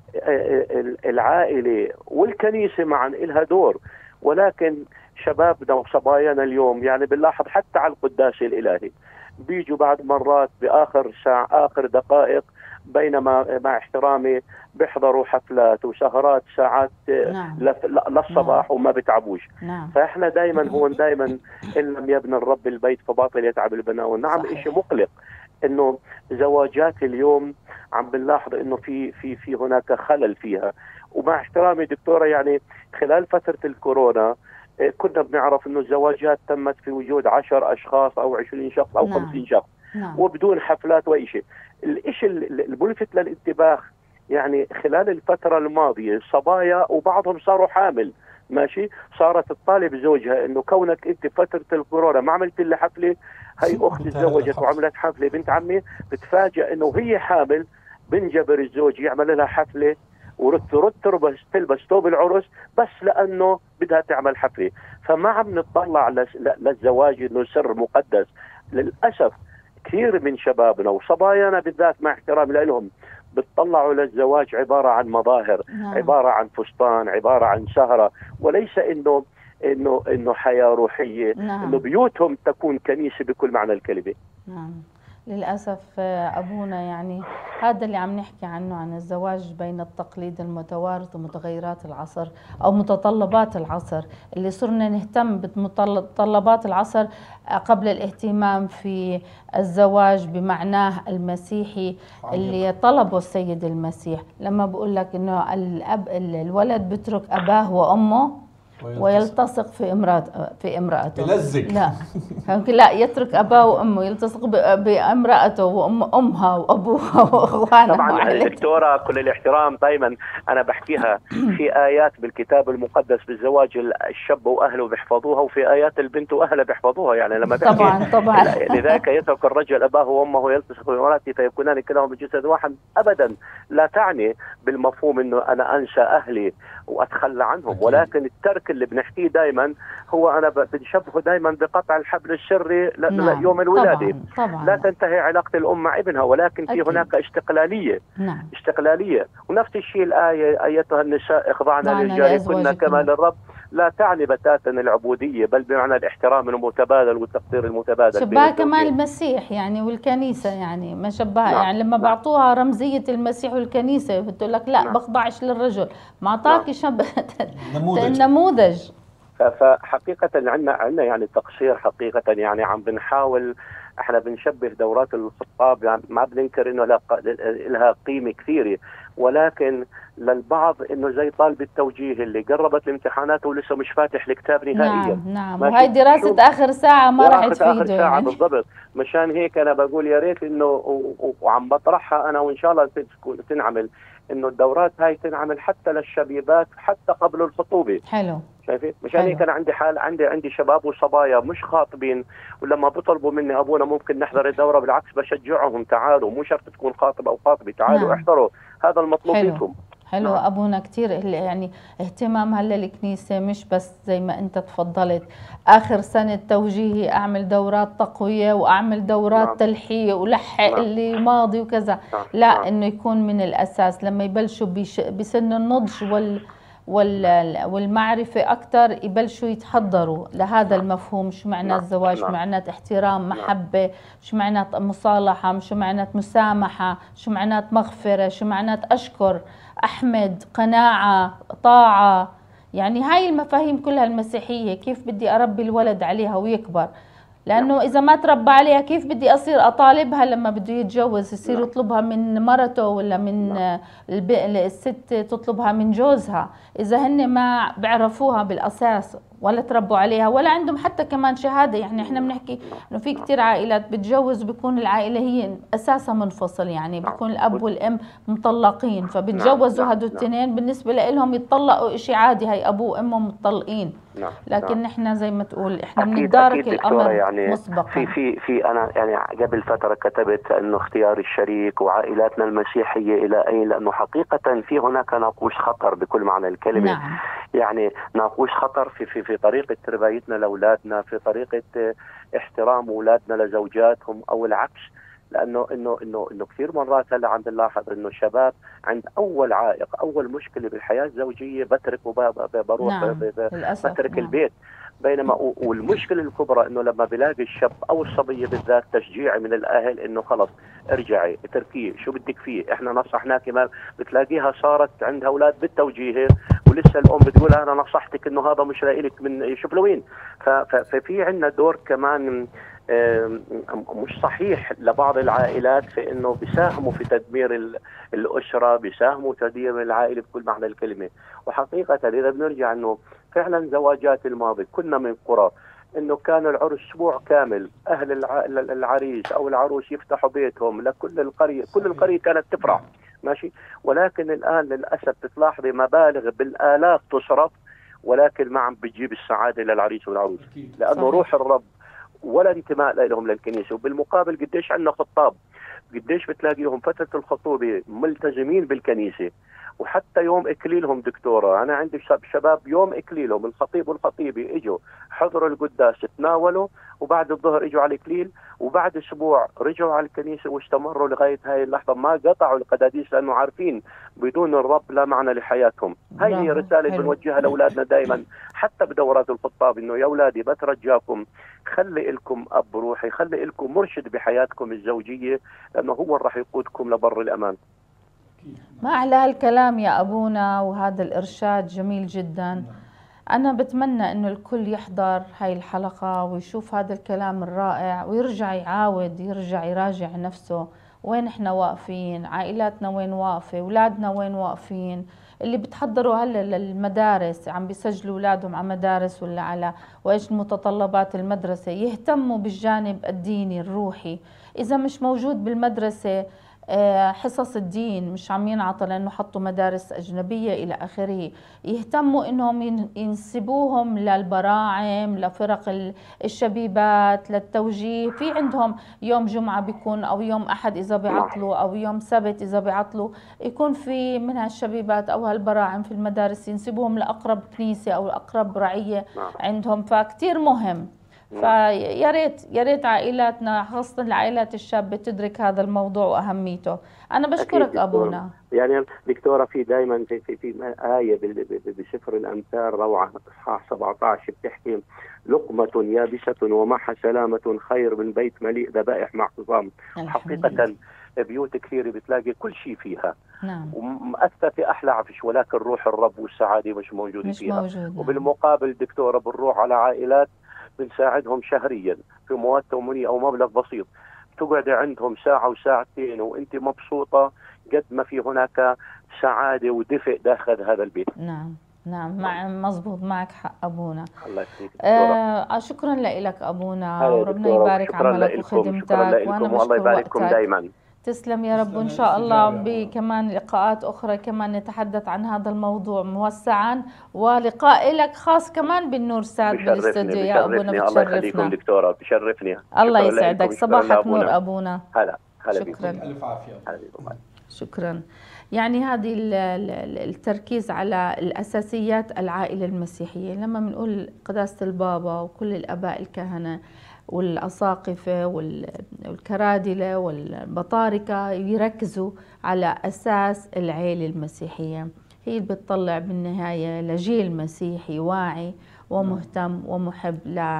العائلة والكنيسة معا إلها دور، ولكن شبابنا وصبايانا اليوم يعني بنلاحظ حتى على القداس الإلهي بيجوا بعد مرات بآخر ساعة آخر دقائق، بينما مع احترامي بيحضروا حفلات وسهرات ساعات نعم. للصباح نعم. وما بتعبوش. نعم. فإحنا دائما هون دائما إن لم يبنى الرب البيت فباطل يتعب البناء. نعم إشي مقلق إنه زواجات اليوم عم بنلاحظ إنه في هناك خلل فيها. ومع احترامي دكتورة، يعني خلال فترة الكورونا كنا بنعرف إنه الزواجات تمت في وجود 10 أشخاص أو 20 شخص أو نعم. 50 شخص نعم. وبدون حفلات وإشي. الإشي الملفت للانتباه يعني خلال الفترة الماضية صبايا وبعضهم صاروا حامل، ماشي، صارت تطالب زوجها إنه كونك أنت فترة الكورونا ما عملت لي حفلة، هي أختي تزوجت وعملت حفلة بنت عمي، بتفاجأ إنه هي حامل، بنجبر الزوج يعمل لها حفلة ورد تلبس ثوب العرس بس لأنه بدها تعمل حفلة. فما عم نطلع للزواج إنه سر مقدس. للأسف كثير من شبابنا وصبايانا بالذات مع احترام لهم بتطلعوا للزواج عبارة عن مظاهر، عبارة عن فستان، عبارة عن سهرة، وليس إنه حياة روحية، إنه بيوتهم تكون كنيسة بكل معنى الكلمة. نعم. للأسف أبونا، يعني هذا اللي عم نحكي عنه، عن الزواج بين التقليد المتوارث ومتغيرات العصر أو متطلبات العصر، اللي صرنا نهتم بمتطلبات العصر قبل الاهتمام في الزواج بمعناه المسيحي اللي طلبه السيد المسيح. لما بقول لك إنه الولد بترك أباه وأمه ويلتصق في امرأته. يلزق. لا لا، يترك أباه وأمه، يلتصق بامرأته وأمها وأبوها وأخوانها. طبعا دكتورة كل الاحترام، دائما أنا بحكيها في آيات بالكتاب المقدس بالزواج الشاب وأهله بيحفظوها، وفي آيات البنت وأهلها بيحفظوها. يعني لما بحكي طبعا لذلك يترك الرجل أباه وأمه يلتصق بامرأته فيكونان كلاهما بجسد واحد، أبدا لا تعني بالمفهوم أنه أنا أنسى أهلي وأتخلى عنهم، ولكن الترك اللي بنحكيه دائما هو أنا بنشبهه دائما بقطع الحبل السري يوم الولادة. طبعا. لا تنتهي علاقة الأم مع ابنها، ولكن في هناك استقلالية. نعم. استقلالية. ونفس الشيء الآية أيتها النساء اخضعن لرجالكن كما للرب، لا تعني بتاتا العبودية، بل بمعنى الاحترام المتبادل والتقدير المتبادل. شبهها كمان المسيح يعني والكنيسة، يعني ما شبهها. نعم. يعني لما بعطوها رمزية المسيح والكنيسة بتقول لك لا، بخضعش للرجل، ما اعطاكي شبه النموذج. فحقيقة عندنا يعني تقصير حقيقة. يعني عم بنحاول احنا بنشبه دورات الخطاب، يعني ما بننكر انه لها قيمة كثيرة، ولكن للبعض انه زي طالب التوجيه اللي قربت الامتحانات ولسه مش فاتح الكتاب نهائيا. نعم وهي دراسة اخر ساعة ما راح تفيده. آخر ساعة يعني. بالضبط. مشان هيك انا بقول يا ريت انه وعم بطرحها انا وان شاء الله تنعمل، انه الدورات هاي تنعمل حتى للشبيبات حتى قبل الخطوبة. حلو. شايفين؟ مشان هيك انا عندي شباب وصبايا مش خاطبين، ولما بيطلبوا مني ابونا ممكن نحضر الدوره، بالعكس بشجعهم تعالوا، مو شرط تكون خاطب او خاطبه، تعالوا احضروا، هذا المطلوب منكم. حلو. أبونا كتير يعني اهتمام هلا الكنيسة، مش بس زي ما أنت تفضلت آخر سنة توجيهي أعمل دورات تقوية وأعمل دورات تلحية ولحق اللي ماضي وكذا. لا، إنه يكون من الأساس لما يبلشوا بسن النضج والمعرفة أكثر يبلشوا يتحضروا لهذا المفهوم. شو معنى الزواج؟ شو معنى احترام، محبة، شو معنى مصالحة، شو معنى مسامحة، شو معنى مغفرة، شو معنى أشكر، أحمد، قناعة، طاعة. يعني هاي المفاهيم كلها المسيحية، كيف بدي أربي الولد عليها ويكبر؟ لأنه إذا ما تربى عليها كيف بدي أصير أطالبها لما بده يتجوز، يصير يطلبها من مرته ولا من الست تطلبها من جوزها، إذا هن ما بعرفوها بالأساس ولا تربوا عليها ولا عندهم حتى كمان شهادة. يعني إحنا بنحكي إنه في كتير عائلات بتجوز بيكون العائلة هي أساسها منفصل، يعني بيكون الأب والأم مطلقين، فبتجوزوا هدول الاثنين بالنسبة لهم يتطلقوا إشي عادي، هي أبوه وأمه مطلقين. لكن احنا زي ما تقول احنا بندارك الامر يعني مسبقا. في انا يعني قبل فتره كتبت انه اختيار الشريك وعائلاتنا المسيحيه الى اين، لانه حقيقه في هناك ناقوس خطر بكل معنى الكلمه. نعم. يعني ناقوس خطر في طريقه تربيتنا لاولادنا، في طريقه احترام اولادنا لزوجاتهم او العكس. لانه انه كثير مرات هلا عم بنلاحظ انه الشباب عند اول عائق، اول مشكله بالحياه الزوجيه بترك وبروح بترك البيت. بينما والمشكله الكبرى انه لما بلاقي الشاب او الصبيه بالذات تشجيع من الاهل انه خلص ارجعي اتركيه، شو بدك فيه، احنا نصحناك، ما بتلاقيها صارت عندها اولاد بالتوجيه ولسه الام بتقول انا نصحتك انه هذا مش لإلك، من شوف لوين. ففي عندنا دور كمان مش صحيح لبعض العائلات في انه بيساهموا في تدمير الاسره، بيساهموا في تدمير العائله بكل معنى الكلمه. وحقيقه اذا بنرجع انه فعلا زواجات الماضي كنا من قرى انه كان العرس اسبوع كامل، اهل العريس او العروس يفتحوا بيتهم لكل القريه، كل القريه كانت تفرح ماشي. ولكن الان للاسف بتلاحظي مبالغ بالالاف تصرف، ولكن ما عم بتجيب السعاده للعريس والعروس، لانه روح الرب ولا انتماء لهم للكنيسه. وبالمقابل قديش عندنا خطاب، قديش بتلاقيهم فتره الخطوبه ملتزمين بالكنيسه، وحتى يوم اكليلهم دكتوره، انا عندي شباب يوم اكليلهم الخطيب والخطيبه اجوا حضروا القداس تناولوا، وبعد الظهر اجوا على الاكليل، وبعد اسبوع رجعوا على الكنيسه واستمروا لغايه هاي اللحظه، ما قطعوا القداديس لانه عارفين بدون الرب لا معنى لحياتهم. هاي هي رساله بنوجهها لاولادنا دائما حتى بدورات الخطاب، انه يا اولادي بترجاكم خلي لكم اب روحي، خلي لكم مرشد بحياتكم الزوجيه، لانه هو اللي راح يقودكم لبر الامان. ما أحلى هالكلام يا أبونا، وهذا الإرشاد جميل جدا. أنا بتمنى إنه الكل يحضر هاي الحلقة ويشوف هذا الكلام الرائع ويرجع يعاود، يرجع يراجع نفسه وين احنا واقفين، عائلاتنا وين واقفة، أولادنا وين واقفين. اللي بتحضروا هلا للمدارس عم بيسجلوا أولادهم على مدارس ولا على وإيش متطلبات المدرسة، يهتموا بالجانب الديني الروحي. إذا مش موجود بالمدرسة حصص الدين مش عم ينعطى لأنه حطوا مدارس أجنبية إلى آخره، يهتموا إنهم ينسبوهم للبراعم، لفرق الشبيبات، للتوجيه. في عندهم يوم جمعة بيكون أو يوم أحد إذا بيعطلوا أو يوم سبت إذا بيعطلوا، يكون في من هالشبيبات أو هالبراعم في المدارس ينسبوهم لأقرب كنيسة أو أقرب رعية عندهم. فكتير مهم. فيا ريت عائلاتنا خاصة العائلات الشابة تدرك هذا الموضوع وأهميته. أنا بشكرك أبونا. يعني دكتورة في دائما في آية بسفر الأمثال روعة إصحاح 17 بتحكي لقمة يابسة ومعها سلامة خير من بيت مليء ذبائح مع خصام. حقيقة بيوت كثيرة بتلاقي كل شيء فيها نعم. ومأثر في أحلى عفش، ولكن روح الرب والسعادة مش موجودة فيها. موجود. وبالمقابل دكتورة بنروح على عائلات بنساعدهم شهريا في مواد تموينية أو مبلغ بسيط، تقعد عندهم ساعة وساعتين وأنت مبسوطة قد ما في هناك سعادة ودفء داخل هذا البيت. نعم مزبوط، معك حق أبونا. الله يخليك شكرا لك أبونا، وربنا يبارك عملك وخدمتك، وأنا والله يبارككم دائما. تسلم يا رب. وإن شاء الله كمان لقاءات أخرى كمان نتحدث عن هذا الموضوع موسعا، ولقاء لك خاص كمان بالنور ساد بالاستوديو يا أبونا. الله يخليكم دكتورة، بشرفني. الله يسعدك، صباحك نور أبونا. هلا شكرا. ألف عافية. شكرا. يعني هذه التركيز على الأساسيات العائلة المسيحية. لما بنقول قداسة البابا وكل الآباء الكهنة والأساقفة والكرادلة والبطاركة يركزوا على أساس العائلة المسيحية، هي اللي بتطلع بالنهاية لجيل مسيحي واعي ومهتم ومحب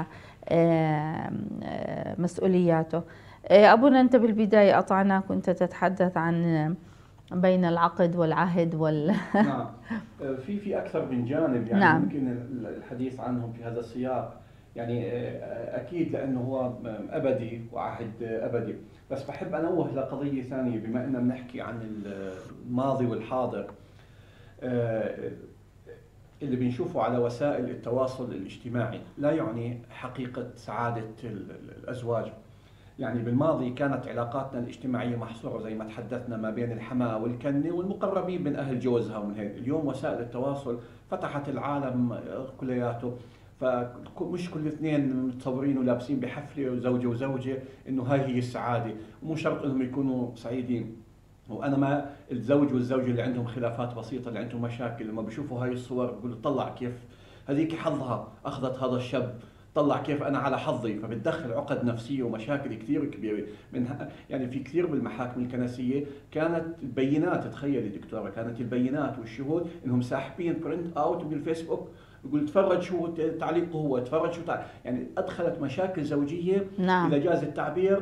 لمسؤولياته. أبونا أنت بالبداية قطعناك وأنت تتحدث عن بين العقد والعهد نعم. في أكثر من جانب يعني نعم. ممكن الحديث عنهم في هذا السياق. يعني أكيد لأنه هو أبدي وعهد أبدي، بس بحب أنوه لقضية ثانية. بما أننا بنحكي عن الماضي والحاضر، اللي بنشوفه على وسائل التواصل الاجتماعي لا يعني حقيقة سعادة الأزواج. يعني بالماضي كانت علاقاتنا الاجتماعية محصورة زي ما تحدثنا ما بين الحماة والكنة والمقربين من أهل جوزها ومن هيك. اليوم وسائل التواصل فتحت العالم كلياته، فمش كل اثنين متصورين ولابسين بحفلة وزوجة وزوجة إنه هاي هي السعادة، ومو شرط إنهم يكونوا سعيدين. وأنا ما الزوج والزوجة اللي عندهم خلافات بسيطة، اللي عندهم مشاكل، لما بيشوفوا هاي الصور بيقولوا طلع كيف هذيك حظها أخذت هذا الشاب، طلع كيف أنا على حظي. فبتدخل عقد نفسية ومشاكل كثير كبيرة منها. يعني في كثير بالمحاكم الكنسية كانت البينات، تخيلي دكتورة، كانت البينات والشهود إنهم ساحبين برنت أوت من الفيسبوك، يقول تفرج شو تعليقه هو، تفرج شو يعني أدخلت مشاكل زوجية نعم. إذا جاز التعبير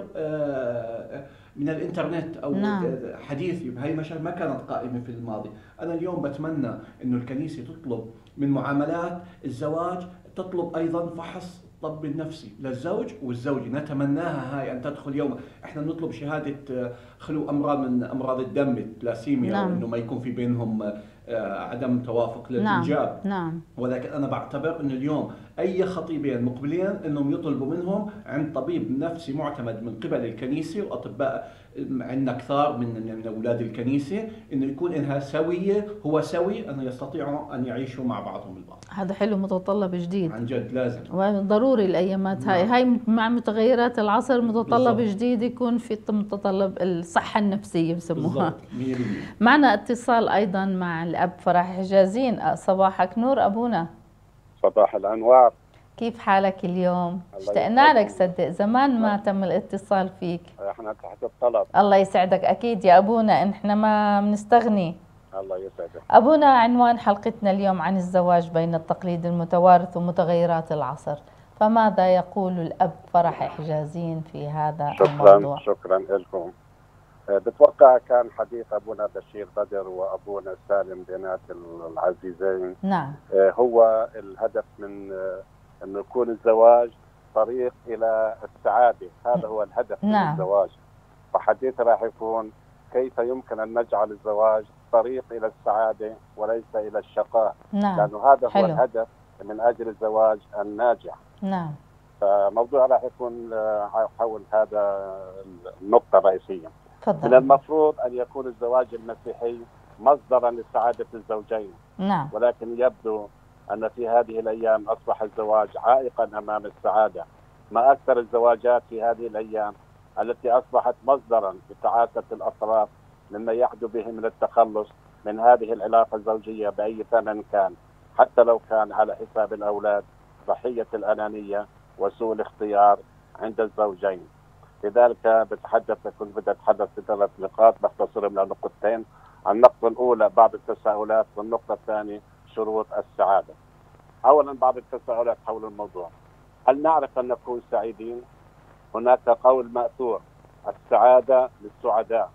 من الإنترنت أو نعم. حديثي. هاي المشاكل ما كانت قائمة في الماضي. أنا اليوم بتمنى إنه الكنيسة تطلب من معاملات الزواج، تطلب أيضا فحص الطب النفسي للزوج والزوجة. نتمناها هاي أن تدخل يوم. احنا نطلب شهادة خلو أمراض من أمراض الدم، التلاسيميا، نعم. إنه ما يكون في بينهم عدم توافق للإنجاب. نعم. ولكن أنا بعتبر إنه اليوم أي خطيبين مقبلين إنهم يطلبوا منهم عند طبيب نفسي معتمد من قبل الكنيسة، وأطباء عندنا كثار من أولاد الكنيسة، إنه يكون إنها سوية، هو سوي، أنه يستطيعوا أن يعيشوا مع بعضهم البعض. هذا حلو، متطلب جديد عن جد لازم وضروري الأيامات هاي. هاي مع متغيرات العصر متطلب بالضبط. جديد يكون في متطلب الصحة النفسية بسموها. معنا اتصال أيضا مع الأب فرح حجازين. صباحك نور أبونا. صباح الأنوار. كيف حالك اليوم؟ اشتقنا لك، صدق زمان ما تم الاتصال فيك. احنا تحت الطلب. الله يسعدك. أكيد يا أبونا، احنا ما بنستغني. الله يسعدك. أبونا، عنوان حلقتنا اليوم عن الزواج بين التقليد المتوارث ومتغيرات العصر، فماذا يقول الأب فرح حجازين في هذا الموضوع؟ شكرا لكم. بتوقع كان حديث أبونا بشير بدر وأبونا سالم بنات العزيزين. نعم. هو الهدف من أنه يكون الزواج طريق إلى السعادة، هذا هو الهدف. نعم. من الزواج. وحديث راح يكون كيف يمكن أن نجعل الزواج طريق إلى السعادة وليس إلى الشقاء. نعم. لأنه هذا حلو. هو الهدف من أجل الزواج الناجح. نعم. فموضوع راح يكون حول هذا النقطة الرئيسية. تفضل. من المفروض أن يكون الزواج المسيحي مصدرا لسعادة الزوجين. نعم. ولكن يبدو أن في هذه الأيام أصبح الزواج عائقا أمام السعادة. ما أكثر الزواجات في هذه الأيام التي أصبحت مصدرا لتعاسة الأطراف مما يحدث به من التخلص من هذه العلاقة الزوجية بأي ثمن كان، حتى لو كان على حساب الأولاد، ضحية الأنانية وسوء الاختيار عند الزوجين. لذلك كنت بدي أتحدث في 3 نقاط بختصرهم لنقطتين. النقطة الأولى بعض التساؤلات، والنقطة الثانية شروط السعادة. أولا بعض التساؤلات حول الموضوع: هل نعرف أن نكون سعيدين؟ هناك قول مأثور: السعادة للسعداء.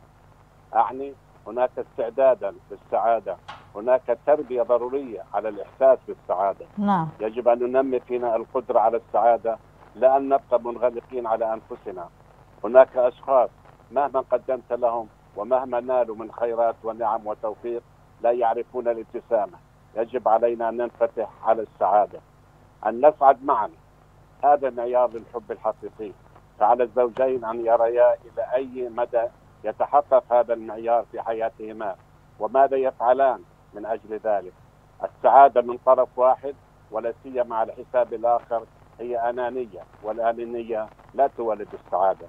أعني هناك استعدادا للسعادة، هناك تربية ضرورية على الإحساس بالسعادة. نعم. يجب أن ننمي فينا القدرة على السعادة، لا أن نبقى منغلقين على أنفسنا. هناك أشخاص مهما قدمت لهم ومهما نالوا من خيرات ونعم وتوفيق لا يعرفون الابتسامة. يجب علينا أن ننفتح على السعادة، أن نسعد معا. هذا معيار للحب الحقيقي. فعلى الزوجين أن يريا إلى أي مدى يتحقق هذا المعيار في حياتهما وماذا يفعلان من أجل ذلك. السعادة من طرف واحد ولا سيما على حساب الآخر هي أنانية، والأنانية لا تولد السعادة.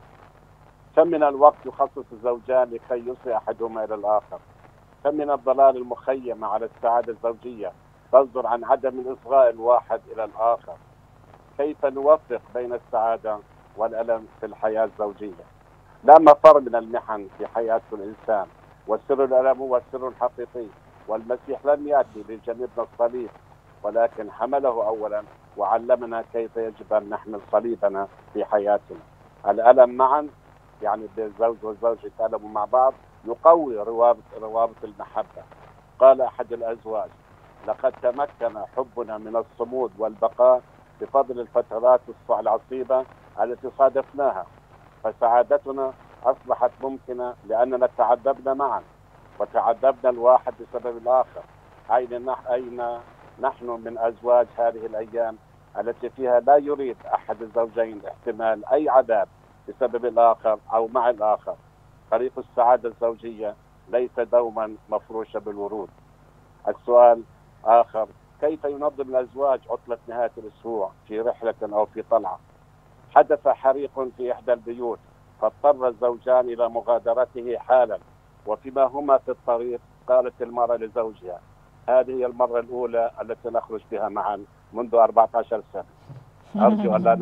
كم من الوقت يخصص الزوجان لكي يوصي أحدهما إلى الآخر؟ كم من الضلال المخيم على السعادة الزوجية تصدر عن عدم الإصغاء الواحد إلى الآخر؟ كيف نوفق بين السعادة والألم في الحياة الزوجية؟ لا مفر من المحن في حياة الإنسان، والسر الألم هو السر الحقيقي. والمسيح لم يأتي لجنبنا الصليب، ولكن حمله أولا وعلمنا كيف يجب أن نحمل صليبنا في حياتنا. الألم معا، يعني الزوج والزوج يتألموا مع بعض، يقوي روابط المحبة. قال أحد الأزواج: لقد تمكن حبنا من الصمود والبقاء بفضل الفترات العصيبة التي صادفناها، فسعادتنا أصبحت ممكنة لأننا تعذبنا معا وتعذبنا الواحد بسبب الآخر. أين نحن من أزواج هذه الأيام التي فيها لا يريد أحد الزوجين احتمال أي عذاب بسبب الآخر أو مع الآخر؟ طريق السعادة الزوجية ليس دوما مفروشة بالورود. السؤال آخر: كيف ينظم الأزواج عطلة نهاية الأسبوع في رحلة أو في طلعة؟ حدث حريق في إحدى البيوت فاضطر الزوجان إلى مغادرته حالا، وفيما هما في الطريق قالت المرأة لزوجها: هذه هي المرة الأولى التي نخرج بها معا منذ 14 سنة. أرجو أن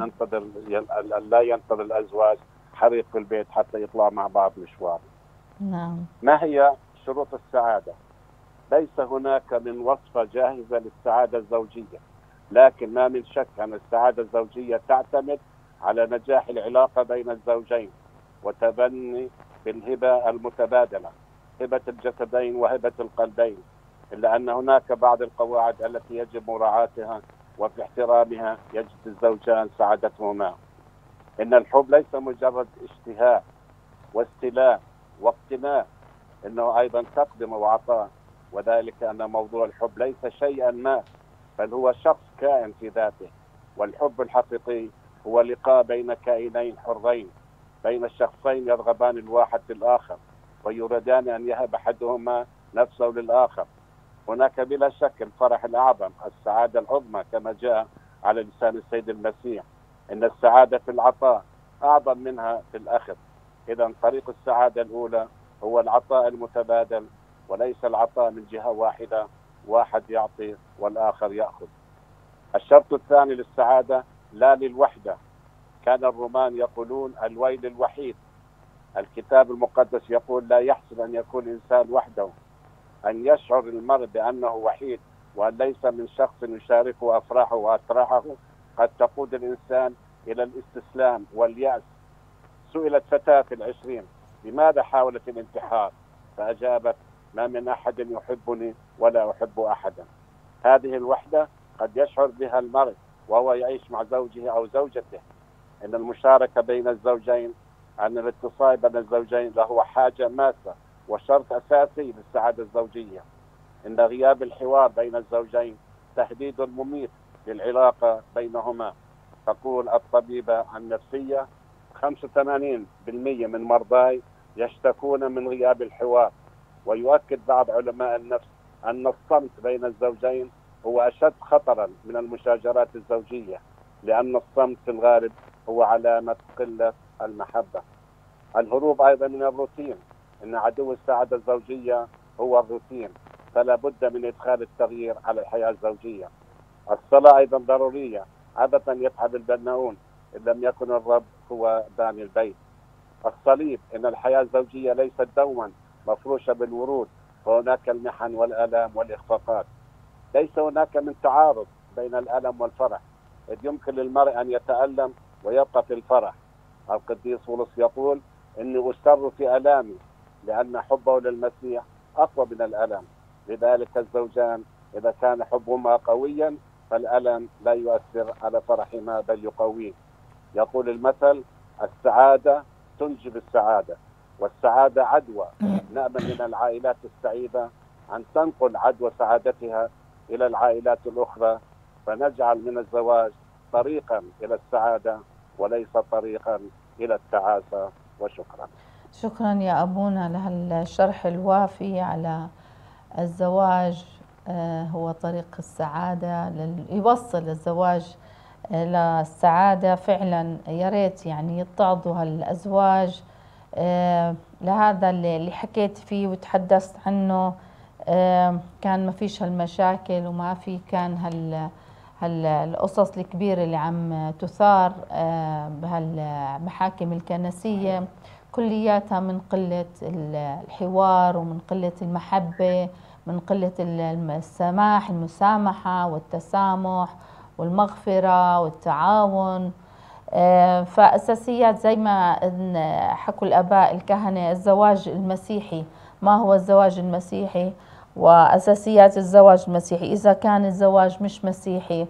لا ينتظر الأزواج حريق في البيت حتى يطلعوا مع بعض مشوار. نعم. ما هي شروط السعادة؟ ليس هناك من وصفة جاهزة للسعادة الزوجية، لكن ما من شك أن السعادة الزوجية تعتمد على نجاح العلاقة بين الزوجين وتبني بالهبة المتبادلة، هبة الجسدين وهبة القلبين. إلا أن هناك بعض القواعد التي يجب مراعاتها وفي احترامها يجد الزوجان سعادتهما. إن الحب ليس مجرد اشتهاء واستيلاء واقتناء، إنه أيضا تقدم وعطاء. وذلك أن موضوع الحب ليس شيئا ما، بل هو شخص كائن في ذاته. والحب الحقيقي هو لقاء بين كائنين حرين، بين الشخصين يرغبان الواحد في الآخر ويريدان أن يهب أحدهما نفسه للآخر. هناك بلا شك الفرح الأعظم، السعادة العظمى كما جاء على لسان السيد المسيح: إن السعادة في العطاء أعظم منها في الأخذ. إذا طريق السعادة الأولى هو العطاء المتبادل، وليس العطاء من جهة واحدة، واحد يعطي والآخر يأخذ. الشرط الثاني للسعادة لا للوحدة. كان الرومان يقولون الويل الوحيد. الكتاب المقدس يقول لا يحسن أن يكون الإنسان وحده، أن يشعر المرء بأنه وحيد وأن ليس من شخص يشاركه أفراحه وأتراحه قد تقود الإنسان إلى الاستسلام واليأس. سئلت فتاة في 20 لماذا حاولت الانتحار؟ فأجابت: ما من أحد يحبني ولا أحب أحدا. هذه الوحدة قد يشعر بها المرء وهو يعيش مع زوجه أو زوجته. إن المشاركة بين الزوجين أن الاتصال بين الزوجين له حاجة ماسة وشرط أساسي للسعادة الزوجية. إن غياب الحوار بين الزوجين تهديد مميت للعلاقة بينهما. تقول الطبيبة النفسية 85% من مرضاي يشتكون من غياب الحوار. ويؤكد بعض علماء النفس أن الصمت بين الزوجين هو أشد خطرا من المشاجرات الزوجية، لأن الصمت في الغالب هو علامة قلة المحبة. الهروب أيضا من الروتين. إن عدو السعادة الزوجية هو الروتين، فلا بد من إدخال التغيير على الحياة الزوجية. الصلاة أيضا ضرورية. عادة يتعب البناؤون إن لم يكن الرب هو باني البيت. الصليب. إن الحياة الزوجية ليست دوما مفروشة بالورود، فهناك المحن والآلام والإخفاقات. ليس هناك من تعارض بين الألم والفرح، إذ يمكن للمرء أن يتألم ويبقى في الفرح. القديس بولس يقول إني أسر في ألامي لأن حبه للمسيح أقوى من الألم. لذلك الزوجان إذا كان حبهما قويا فالألم لا يؤثر على فرحهما بل يقويه. يقول المثل السعادة تنجب السعادة، والسعادة عدوى. نأمل من العائلات السعيدة أن تنقل عدوى سعادتها إلى العائلات الأخرى، فنجعل من الزواج طريقا إلى السعادة وليس طريقا إلى التعاسة. وشكرا. شكرا يا أبونا لهالشرح الوافي على الزواج. هو طريق السعادة، يوصل الزواج للسعادة فعلا. يا ريت يعني يتعظوا هالأزواج لهذا اللي حكيت فيه وتحدثت عنه. كان ما فيش هالمشاكل وما في كان هالقصص الكبيرة اللي عم تثار بهالمحاكم الكنسية، كلياتها من قلة الحوار ومن قلة المحبة، من قلة المسامحة والتسامح والمغفرة والتعاون. فأساسيات زي ما حكوا الآباء الكهنة، الزواج المسيحي. ما هو الزواج المسيحي وأساسيات الزواج المسيحي؟ إذا كان الزواج مش مسيحي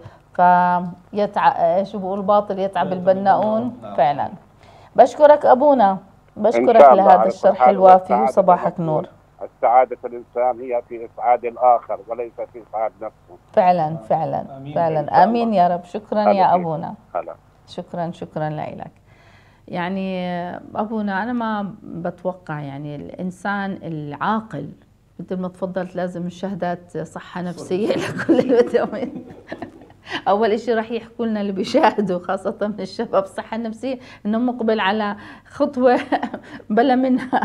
شو بقول باطل يتعب البناؤون. فعلا بشكرك أبونا، بشكرك لهذا الشرح الوافي وصباحك نور. السعادة الإنسان هي في إسعاد الآخر وليس في إسعاد نفسه. فعلا فعلا فعلا. آمين يا رب. شكرا يا أبونا. شكرا لك. يعني أبونا أنا ما بتوقع يعني الإنسان العاقل مثل ما تفضلت لازم الشهادات صحة نفسية لكل المتابعين. أول إشي رح يحكوا لنا اللي بيشاهدوا خاصة من الشباب صحة نفسية إنه مقبل على خطوة بلا منها.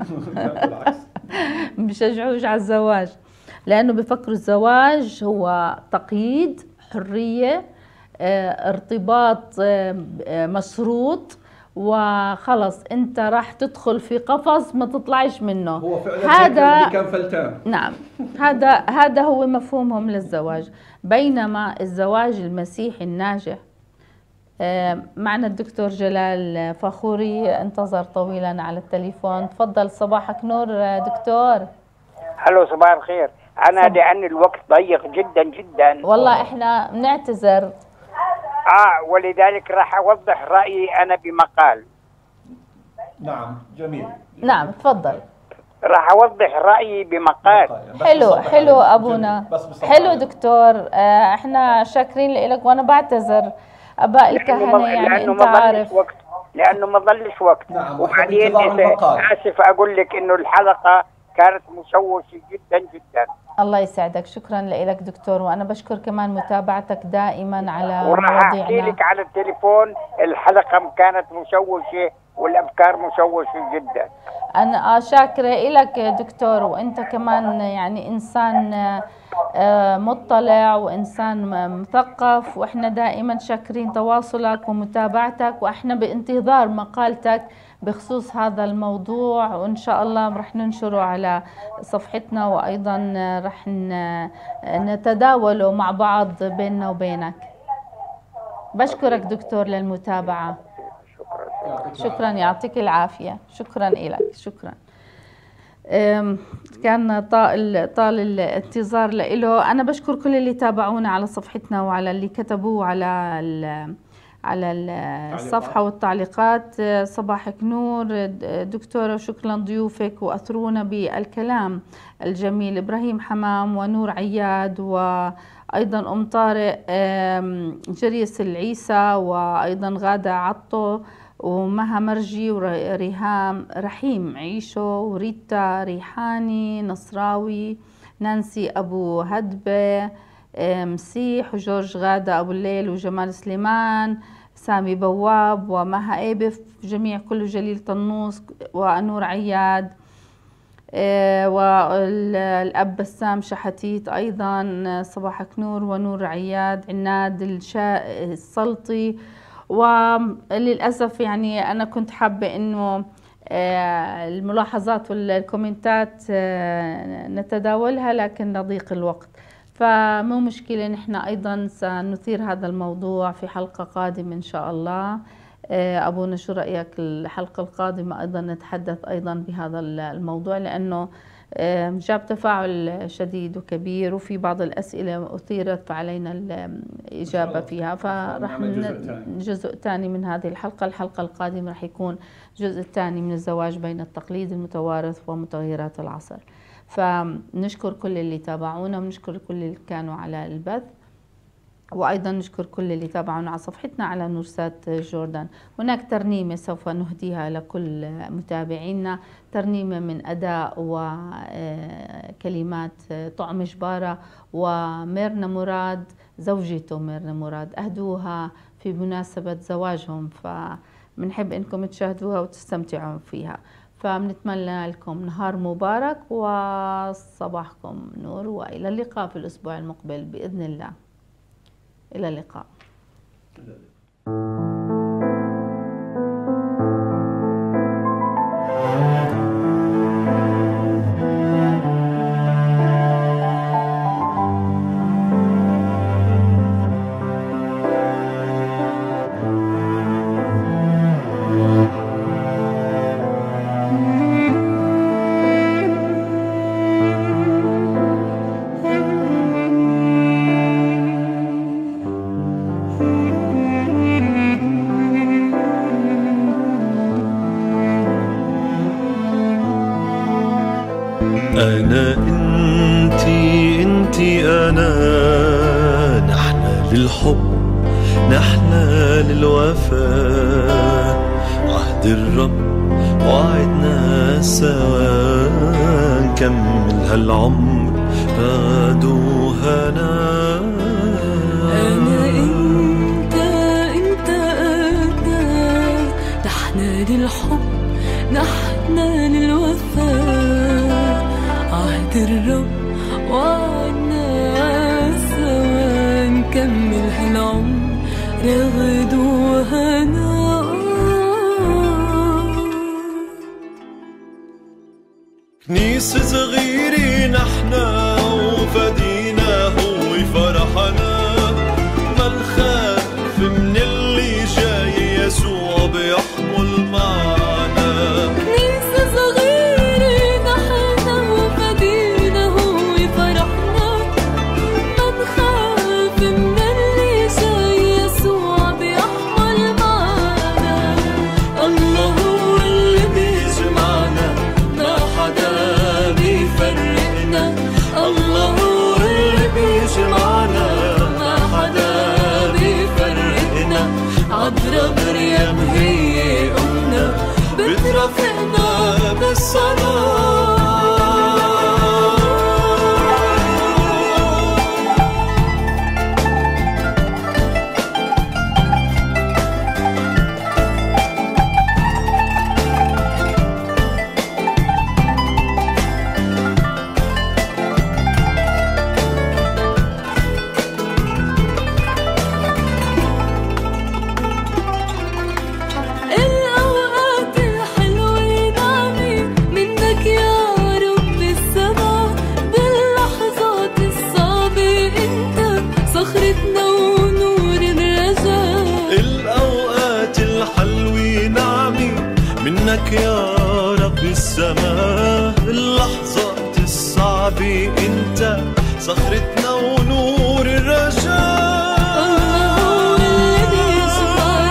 بشجعوش على الزواج لأنه بفكروا الزواج هو تقييد، حرية، ارتباط مشروط، وخلص انت راح تدخل في قفص ما تطلعش منه. هو فعلا هذا كان فلتان. نعم، هذا هو مفهومهم للزواج. بينما الزواج المسيحي الناجح، معنا الدكتور جلال فخوري انتظر طويلا على التليفون. تفضل. صباحك نور دكتور. الو صباح الخير. انا لان الوقت ضيق جدا جدا والله احنا بنعتذر. ولذلك راح اوضح رايي انا بمقال. نعم جميل. نعم تفضل. راح اوضح رايي بمقال. حلو ابونا. حلو دكتور. احنا شاكرين لك وانا بعتذر اباء الكهنه يعني انت عارف لانه ما ضلش وقت. نعم. وبعدين اسف اقول لك انه الحلقه كانت مشوشة جدا جدا. الله يسعدك. شكرا لك دكتور، وانا بشكر كمان متابعتك دائما على وراح احكي لك على التليفون الحلقة كانت مشوشة والافكار مشوشة جدا. انا شاكرة لك دكتور، وانت كمان يعني انسان مطلع وانسان مثقف، واحنا دائما شاكرين تواصلك ومتابعتك، واحنا بانتظار مقالتك بخصوص هذا الموضوع، وإن شاء الله رح ننشره على صفحتنا، وأيضا رح نتداوله مع بعض بيننا وبينك. بشكرك دكتور للمتابعة. شكرا يعطيك العافية. شكرا لك. شكرا. كان طال الانتظار له. أنا بشكر كل اللي تابعونا على صفحتنا وعلى اللي كتبوه على الصفحة والتعليقات. صباحك نور دكتورة، وشكرا ضيوفك وأثرونا بالكلام الجميل. إبراهيم حمام ونور عياد، وأيضا أم طارق جريس العيسى، وأيضا غادة عطو ومها مرجي وريهام رحيم عيشو وريتا ريحاني نصراوي، نانسي أبو هدبة مسيح، وجورج غادة أبو الليل، وجمال سليمان، سامي بواب، ومها إيبف، جميع كل جليل طنوس، ونور عياد، والأب بسام شحتيت أيضا. صباحك نور ونور عياد، عناد السلطي. وللأسف يعني أنا كنت حابة إنه الملاحظات والكومنتات نتداولها، لكن لضيق الوقت فمو مشكلة. نحن أيضا سنثير هذا الموضوع في حلقة قادمة إن شاء الله. أبونا شو رأيك الحلقة القادمة أيضا نتحدث أيضا بهذا الموضوع، لأنه جاب تفاعل شديد وكبير، وفي بعض الأسئلة أثيرت فعلينا الإجابة فيها، فرح جزء ثاني من هذه الحلقة القادمة رح يكون جزء ثاني من الزواج بين التقليد المتوارث ومتغيرات العصر. فنشكر كل اللي تابعونا، ونشكر كل اللي كانوا على البث، وأيضا نشكر كل اللي تابعونا على صفحتنا على نورسات جوردان. هناك ترنيمة سوف نهديها لكل متابعينا، ترنيمة من أداء وكلمات طعم جبارة وميرنا مراد زوجته ميرنا مراد، أهدوها في مناسبة زواجهم، فمنحب إنكم تشاهدوها وتستمتعوا فيها. فبنتمنى لكم نهار مبارك وصباحكم نور، وإلى اللقاء في الأسبوع المقبل بإذن الله. إلى اللقاء. أنا أنتي أنا، نحن للحب نحن للوفاء، عهد الرب وعدنا سوا، نكمل هالعمر غد وهنا. أنا أنت أنا، نحن للحب نحن للوفاء، عهد الرب وعدنا سوا، نكمل هالعمر غد وهنا. كنيسة صغيرة نحنا، وفدينا هو فرحنا، ما نخاف من اللي جاي، يسوع بيحمل معنا. كنيسة صغيرة نحنا، وفدينا هو فرحنا، ما نخاف من اللي جاي، يسوع بيحمل معنا. الله هو اللي بيجمعنا، ما حدا بيفرقنا. الله هو اللي بيجمعنا، ما حدا بيفرقنا. عذرا مريم هي أمنا، بترافقنا بالصلاة. الأوقات الحلوة نعمي منك يا رب السما، باللحظات الصعبة انت صخرتنا ونور الرجاء. الأوقات الحلوة نعمي منك يا رب السماء، اللحظات الصعبة انت صخرتنا ونور الرجاء. الله هو اللي بيجمعنا،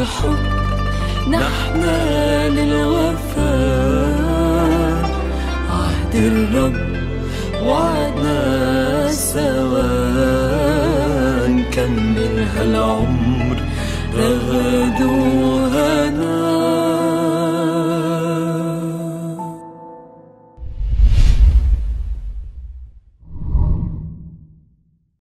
الحب نحنا للوفاء، عهد الرب وعدنا سوا، نكمل هالعمر رغد